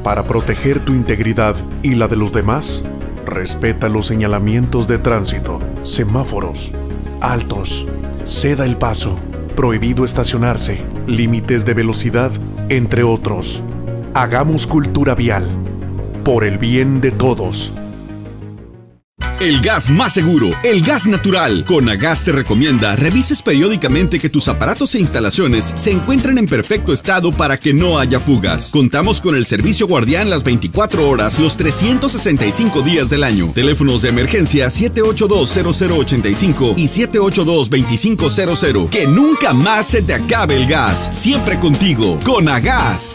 Para proteger tu integridad y la de los demás, respeta los señalamientos de tránsito, semáforos, altos, ceda el paso, prohibido estacionarse, límites de velocidad, entre otros. Hagamos cultura vial, por el bien de todos. El gas más seguro, el gas natural. Conagas te recomienda revises periódicamente que tus aparatos e instalaciones se encuentren en perfecto estado para que no haya fugas. Contamos con el servicio guardián las 24 horas, los 365 días del año. Teléfonos de emergencia 782-0085 y 782-2500. Que nunca más se te acabe el gas. Siempre contigo. Conagas.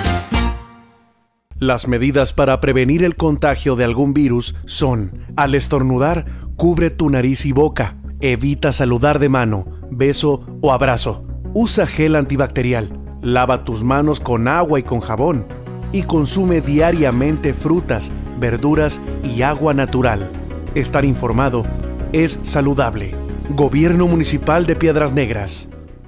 Las medidas para prevenir el contagio de algún virus son: al estornudar, cubre tu nariz y boca. Evita saludar de mano, beso o abrazo. Usa gel antibacterial. Lava tus manos con agua y con jabón. Y consume diariamente frutas, verduras y agua natural. Estar informado es saludable. Gobierno Municipal de Piedras Negras.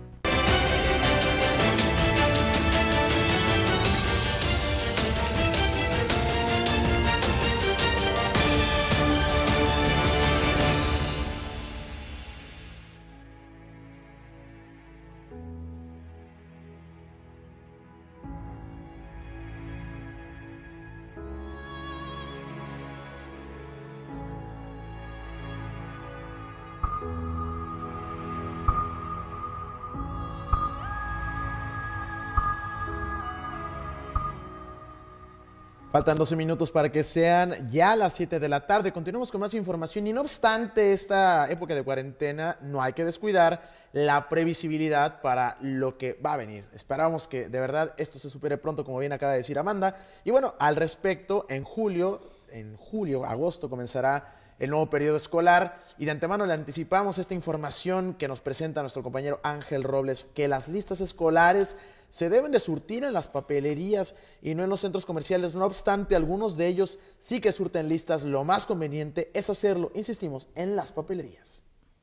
Faltan 12 minutos para que sean ya las 7 de la tarde. Continuamos con más información y no obstante esta época de cuarentena no hay que descuidar la previsibilidad para lo que va a venir. Esperamos que de verdad esto se supere pronto, como bien acaba de decir Amanda. Y bueno, al respecto, en julio, agosto comenzará el nuevo periodo escolar y de antemano le anticipamos esta información que nos presenta nuestro compañero Ángel Robles, que las listas escolares se deben de surtir en las papelerías y no en los centros comerciales. No obstante, algunos de ellos sí que surten listas. Lo más conveniente es hacerlo, insistimos, en las papelerías.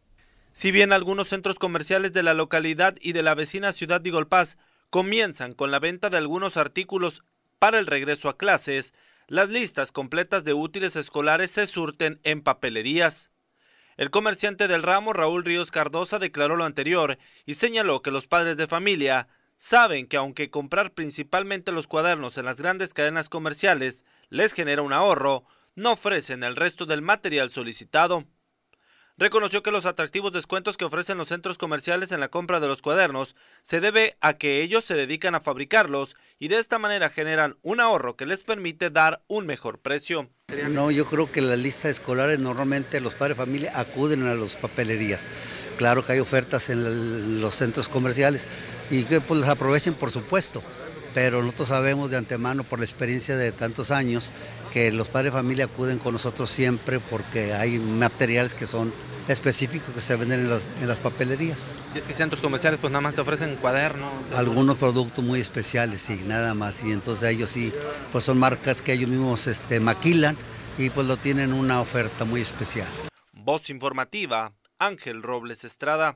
Si bien algunos centros comerciales de la localidad y de la vecina ciudad de Igolpaz comienzan con la venta de algunos artículos para el regreso a clases, las listas completas de útiles escolares se surten en papelerías. El comerciante del ramo, Raúl Ríos Cardosa, declaró lo anterior y señaló que los padres de familia saben que aunque comprar principalmente los cuadernos en las grandes cadenas comerciales les genera un ahorro, no ofrecen el resto del material solicitado. Reconoció que los atractivos descuentos que ofrecen los centros comerciales en la compra de los cuadernos se debe a que ellos se dedican a fabricarlos y de esta manera generan un ahorro que les permite dar un mejor precio. No, yo creo que las listas escolares normalmente los padres de familia acuden a las papelerías. Claro que hay ofertas en los centros comerciales y que pues las aprovechen, por supuesto, pero nosotros sabemos de antemano por la experiencia de tantos años que los padres de familia acuden con nosotros siempre porque hay materiales que son específicos que se venden en las papelerías. Y es que centros comerciales pues nada más te ofrecen cuadernos. Algunos productos muy especiales, sí, nada más, y entonces ellos sí, pues son marcas que ellos mismos maquilan y pues lo tienen una oferta muy especial. Voz informativa, Ángel Robles Estrada.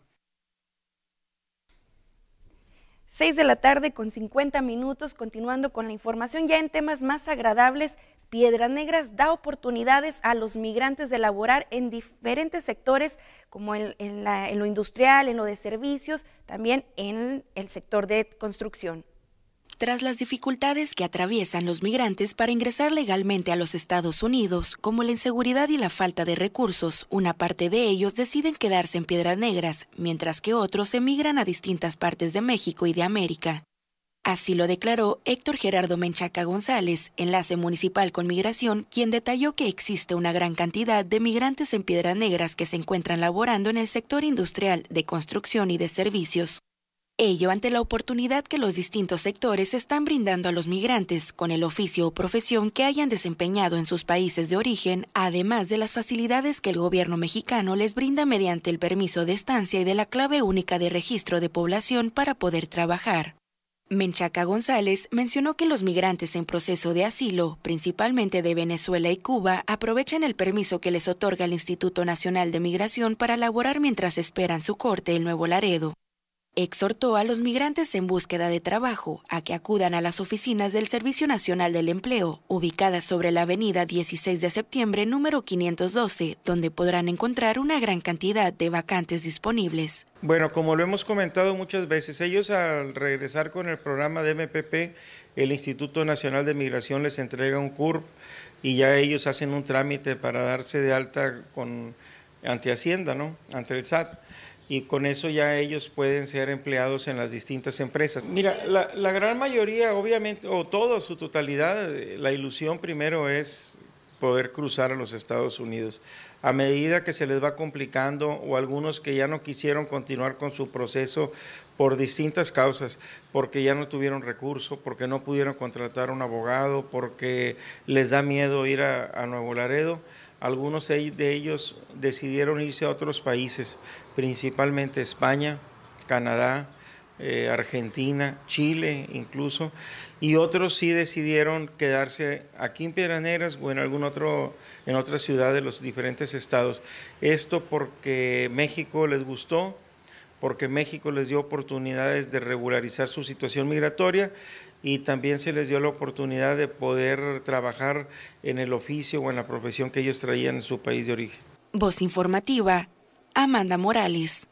6 de la tarde con 50 minutos, continuando con la información ya en temas más agradables. Piedras Negras da oportunidades a los migrantes de laborar en diferentes sectores, como en lo industrial, en lo de servicios, también en el sector de construcción. Tras las dificultades que atraviesan los migrantes para ingresar legalmente a los Estados Unidos, como la inseguridad y la falta de recursos, una parte de ellos deciden quedarse en Piedras Negras, mientras que otros emigran a distintas partes de México y de América. Así lo declaró Héctor Gerardo Menchaca González, enlace municipal con Migración, quien detalló que existe una gran cantidad de migrantes en Piedras Negras que se encuentran laborando en el sector industrial, de construcción y de servicios. Ello ante la oportunidad que los distintos sectores están brindando a los migrantes con el oficio o profesión que hayan desempeñado en sus países de origen, además de las facilidades que el gobierno mexicano les brinda mediante el permiso de estancia y de la clave única de registro de población para poder trabajar. Menchaca González mencionó que los migrantes en proceso de asilo, principalmente de Venezuela y Cuba, aprovechan el permiso que les otorga el Instituto Nacional de Migración para laborar mientras esperan su corte en Nuevo Laredo. exhortó a los migrantes en búsqueda de trabajo a que acudan a las oficinas del Servicio Nacional del Empleo, ubicadas sobre la avenida 16 de septiembre, número 512, donde podrán encontrar una gran cantidad de vacantes disponibles. Bueno, como lo hemos comentado muchas veces, ellos al regresar con el programa de MPP, el Instituto Nacional de Migración les entrega un CURP y ya ellos hacen un trámite para darse de alta ante Hacienda, ¿no? Ante el SAT. Y con eso ya ellos pueden ser empleados en las distintas empresas. Mira, la gran mayoría, obviamente, o toda su totalidad, la ilusión primero es poder cruzar a los Estados Unidos. A medida que se les va complicando, o algunos que ya no quisieron continuar con su proceso por distintas causas, porque ya no tuvieron recursos, porque no pudieron contratar a un abogado, porque les da miedo ir a Nuevo Laredo, algunos de ellos decidieron irse a otros países, principalmente España, Canadá, Argentina, Chile incluso, y otros sí decidieron quedarse aquí en Piedras Negras o en en otra ciudad de los diferentes estados. Esto porque México les gustó, porque México les dio oportunidades de regularizar su situación migratoria y también se les dio la oportunidad de poder trabajar en el oficio o en la profesión que ellos traían en su país de origen. Voz informativa, Amanda Morales.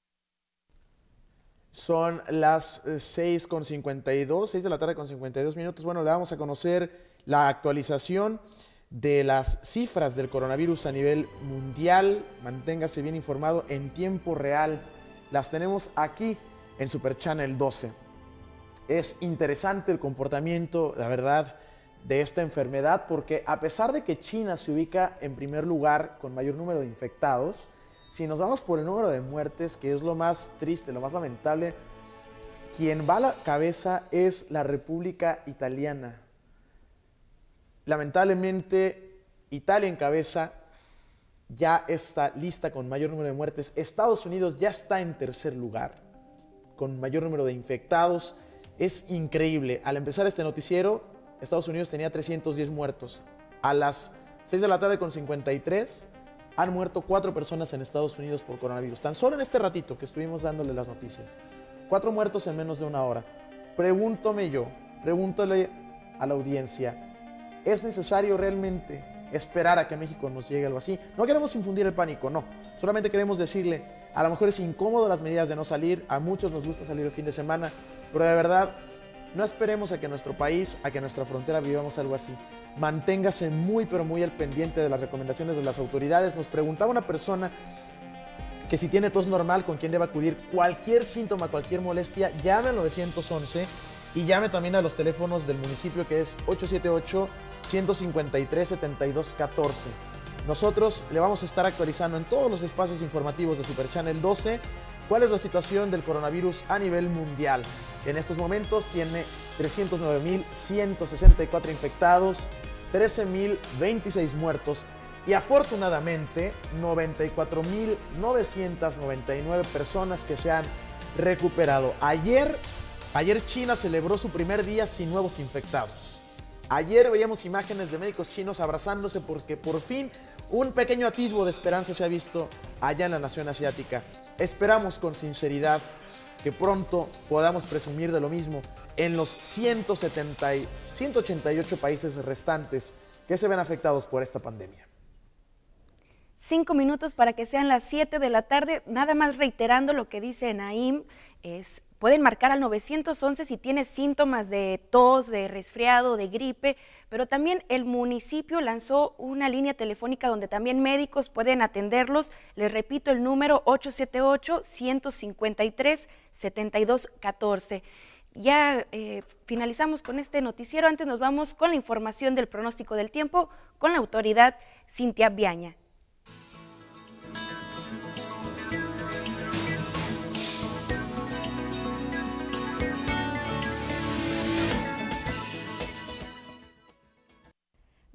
Son las 6:52, 6 de la tarde con 52 minutos. Bueno, le vamos a conocer la actualización de las cifras del coronavirus a nivel mundial. Manténgase bien informado en tiempo real. Las tenemos aquí en Super Channel 12. Es interesante el comportamiento, la verdad, de esta enfermedad, porque a pesar de que China se ubica en primer lugar con mayor número de infectados, si nos vamos por el número de muertes, que es lo más triste, lo más lamentable, quien va a la cabeza es la República Italiana. Lamentablemente, Italia encabeza, ya está lista con mayor número de muertes. Estados Unidos ya está en tercer lugar, con mayor número de infectados. Es increíble. Al empezar este noticiero, Estados Unidos tenía 310 muertos. A las 6 de la tarde con 53, han muerto 4 personas en Estados Unidos por coronavirus. Tan solo en este ratito que estuvimos dándole las noticias. 4 muertos en menos de una hora. Pregúntale a la audiencia, ¿es necesario realmente esperar a que México nos llegue algo así? No queremos infundir el pánico, no. Solamente queremos decirle, a lo mejor es incómodo las medidas de no salir, a muchos nos gusta salir el fin de semana, pero de verdad, no esperemos a que nuestro país, a que nuestra frontera vivamos algo así. Manténgase muy, pero muy al pendiente de las recomendaciones de las autoridades. Nos preguntaba una persona que si tiene tos normal, ¿con quién debe acudir? Cualquier síntoma, cualquier molestia, llame al 911 y llame también a los teléfonos del municipio, que es 878-153-7214. Nosotros le vamos a estar actualizando en todos los espacios informativos de Super Channel 12 cuál es la situación del coronavirus a nivel mundial. En estos momentos tiene 309.164 infectados, 13.026 muertos y afortunadamente 94.999 personas que se han recuperado. Ayer China celebró su primer día sin nuevos infectados. Ayer veíamos imágenes de médicos chinos abrazándose porque por fin un pequeño atisbo de esperanza se ha visto allá en la nación asiática. Esperamos con sinceridad que pronto podamos presumir de lo mismo en los 188 países restantes que se ven afectados por esta pandemia. 5 minutos para que sean las 7 de la tarde, nada más reiterando lo que dice Naim, pueden marcar al 911 si tienes síntomas de tos, de resfriado, de gripe, pero también el municipio lanzó una línea telefónica donde también médicos pueden atenderlos. Les repito el número 878-153-7214. Ya finalizamos con este noticiero, antes nos vamos con la información del pronóstico del tiempo con la autoridad Cintia Viaña.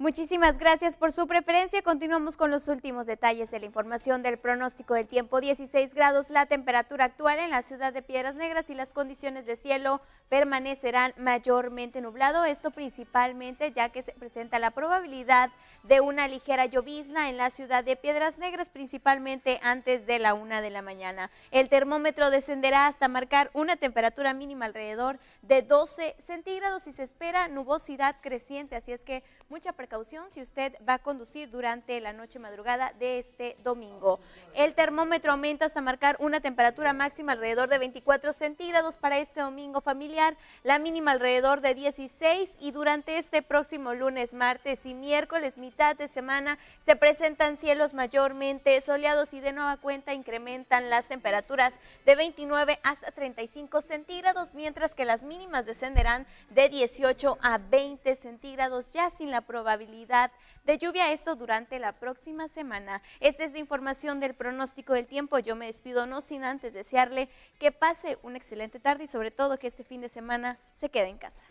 Muchísimas gracias por su preferencia. Continuamos con los últimos detalles de la información del pronóstico del tiempo. 16 grados la temperatura actual en la ciudad de Piedras Negras y las condiciones de cielo permanecerán mayormente nublado. Esto principalmente ya que se presenta la probabilidad de una ligera llovizna en la ciudad de Piedras Negras, principalmente antes de la 1 de la mañana. El termómetro descenderá hasta marcar una temperatura mínima alrededor de 12 centígrados y se espera nubosidad creciente, así es que mucha precaución si usted va a conducir durante la noche madrugada de este domingo. El termómetro aumenta hasta marcar una temperatura máxima alrededor de 24 centígrados para este domingo familiar, la mínima alrededor de 16 y durante este próximo lunes, martes y miércoles, mitad de semana, se presentan cielos mayormente soleados y de nueva cuenta incrementan las temperaturas de 29 hasta 35 centígrados, mientras que las mínimas descenderán de 18 a 20 centígrados, ya sin la probabilidad de lluvia, esto durante la próxima semana. Esta es la información del pronóstico del tiempo. Yo me despido no sin antes desearle que pase una excelente tarde y sobre todo que este fin de semana se quede en casa.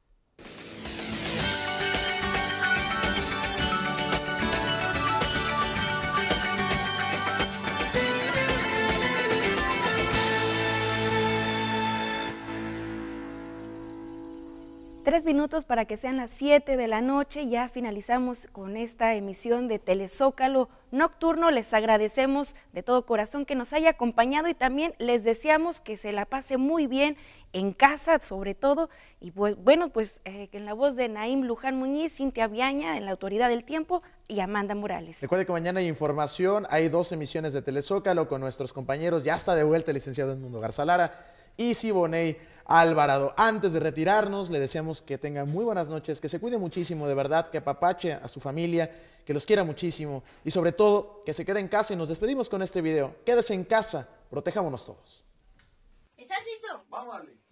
Tres minutos para que sean las 7 de la noche, ya finalizamos con esta emisión de Telezócalo Nocturno. Les agradecemos de todo corazón que nos haya acompañado y también les deseamos que se la pase muy bien en casa sobre todo. Y pues bueno, en la voz de Naim Luján Muñiz, Cintia Viaña en la Autoridad del Tiempo y Amanda Morales. Recuerde que mañana hay información, hay 2 emisiones de Telezócalo con nuestros compañeros, ya está de vuelta el licenciado Edmundo Garzalara y Siboney Alvarado. Antes de retirarnos, le deseamos que tenga muy buenas noches, que se cuide muchísimo, de verdad, que apapache a su familia, que los quiera muchísimo y sobre todo que se quede en casa. Y nos despedimos con este video. Quédese en casa, protejámonos todos. ¿Estás listo? Vamos a darle.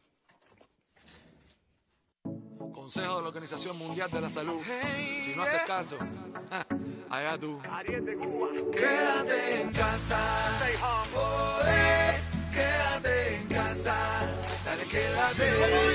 Consejo de la Organización Mundial de la Salud. Si no haces caso, allá tú. Quédate en casa. Quédate en casa, dale, quédate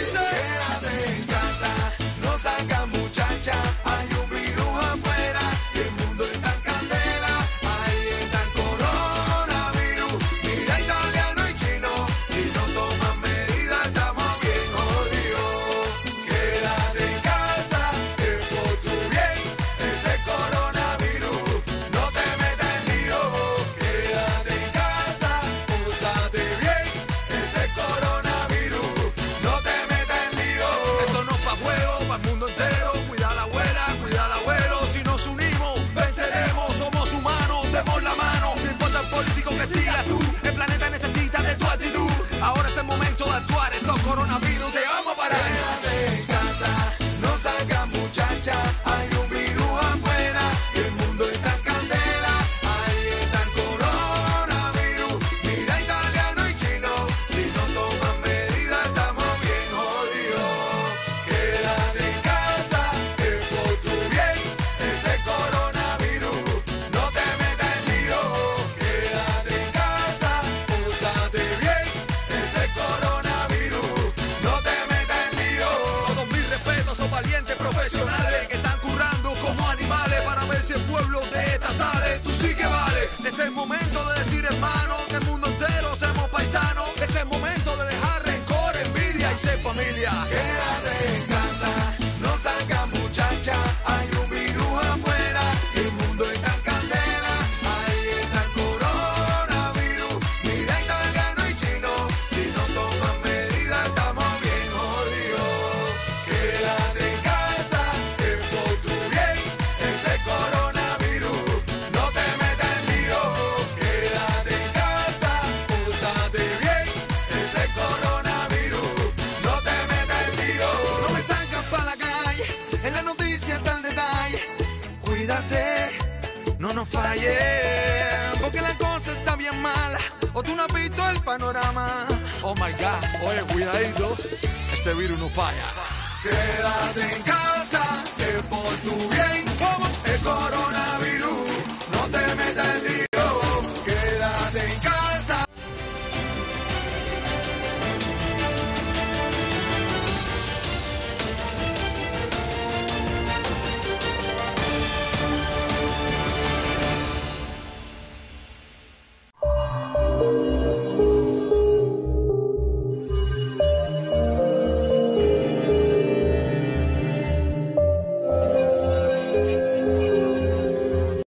en casa, no salgas muchacha, hay un virus afuera, y el mundo está en candela, ahí está el coronavirus, mira italiano y chino, si no toman medidas estamos bien jodidos, quédate en casa, es por tu bien, ese coronavirus, no te metas en lío, quédate en casa, pórtate bien, ese coronavirus, no te metas en lío. Esto no es pa' juego, pa' el mundo entero. Cuida a la abuela, cuida al abuelo. Si nos unimos, venceremos. Somos humanos, demos la mano. No importa el político que sigas tú. El planeta necesita de tu actitud. Ahora es el momento de actuar. Estos coronavirus te vamos a parar. Quédate en casa, no salgas muchacha. Hay un virus afuera y el mundo está en candela. Ahí está el coronavirus. Mira italiano y chino. Si no toman medidas estamos bien jodidos. Quédate en casa, es por tu bien. Ese coronavirus, no te metas en lío. Quédate en casa, pórtate bien. Ese coronavirus, no te metas en lío. Todos mis respetos, son valientes profesionales que están currando como animales para ver si el pueblo de esta sale. Tú sí que vale. Es el momento de decir, hermano, que el mundo entero seamos paisanos. Es el momento de dejar rencor, envidia y ser familia. Quédate en casa, no salgas muchacha. Hay un virus afuera, el mundo está en candela. Ahí está el coronavirus. Mira italiano y chino. Si no toman medidas estamos bien jodidos. Quédate en casa, es por tu bien. Ese coronavirus, no te metas en lío. Quédate en casa, pórtate bien. Ese coronavirus, no te metas en lío. No me salgas pa' la calle, en la noticia está el detalle. Cuídate, no nos falles, porque la cosa está bien mala. O tú no has visto el panorama. Oh my God, oye, cuidadito, ese virus no falla. Quédate en casa, es por tu bien. El corona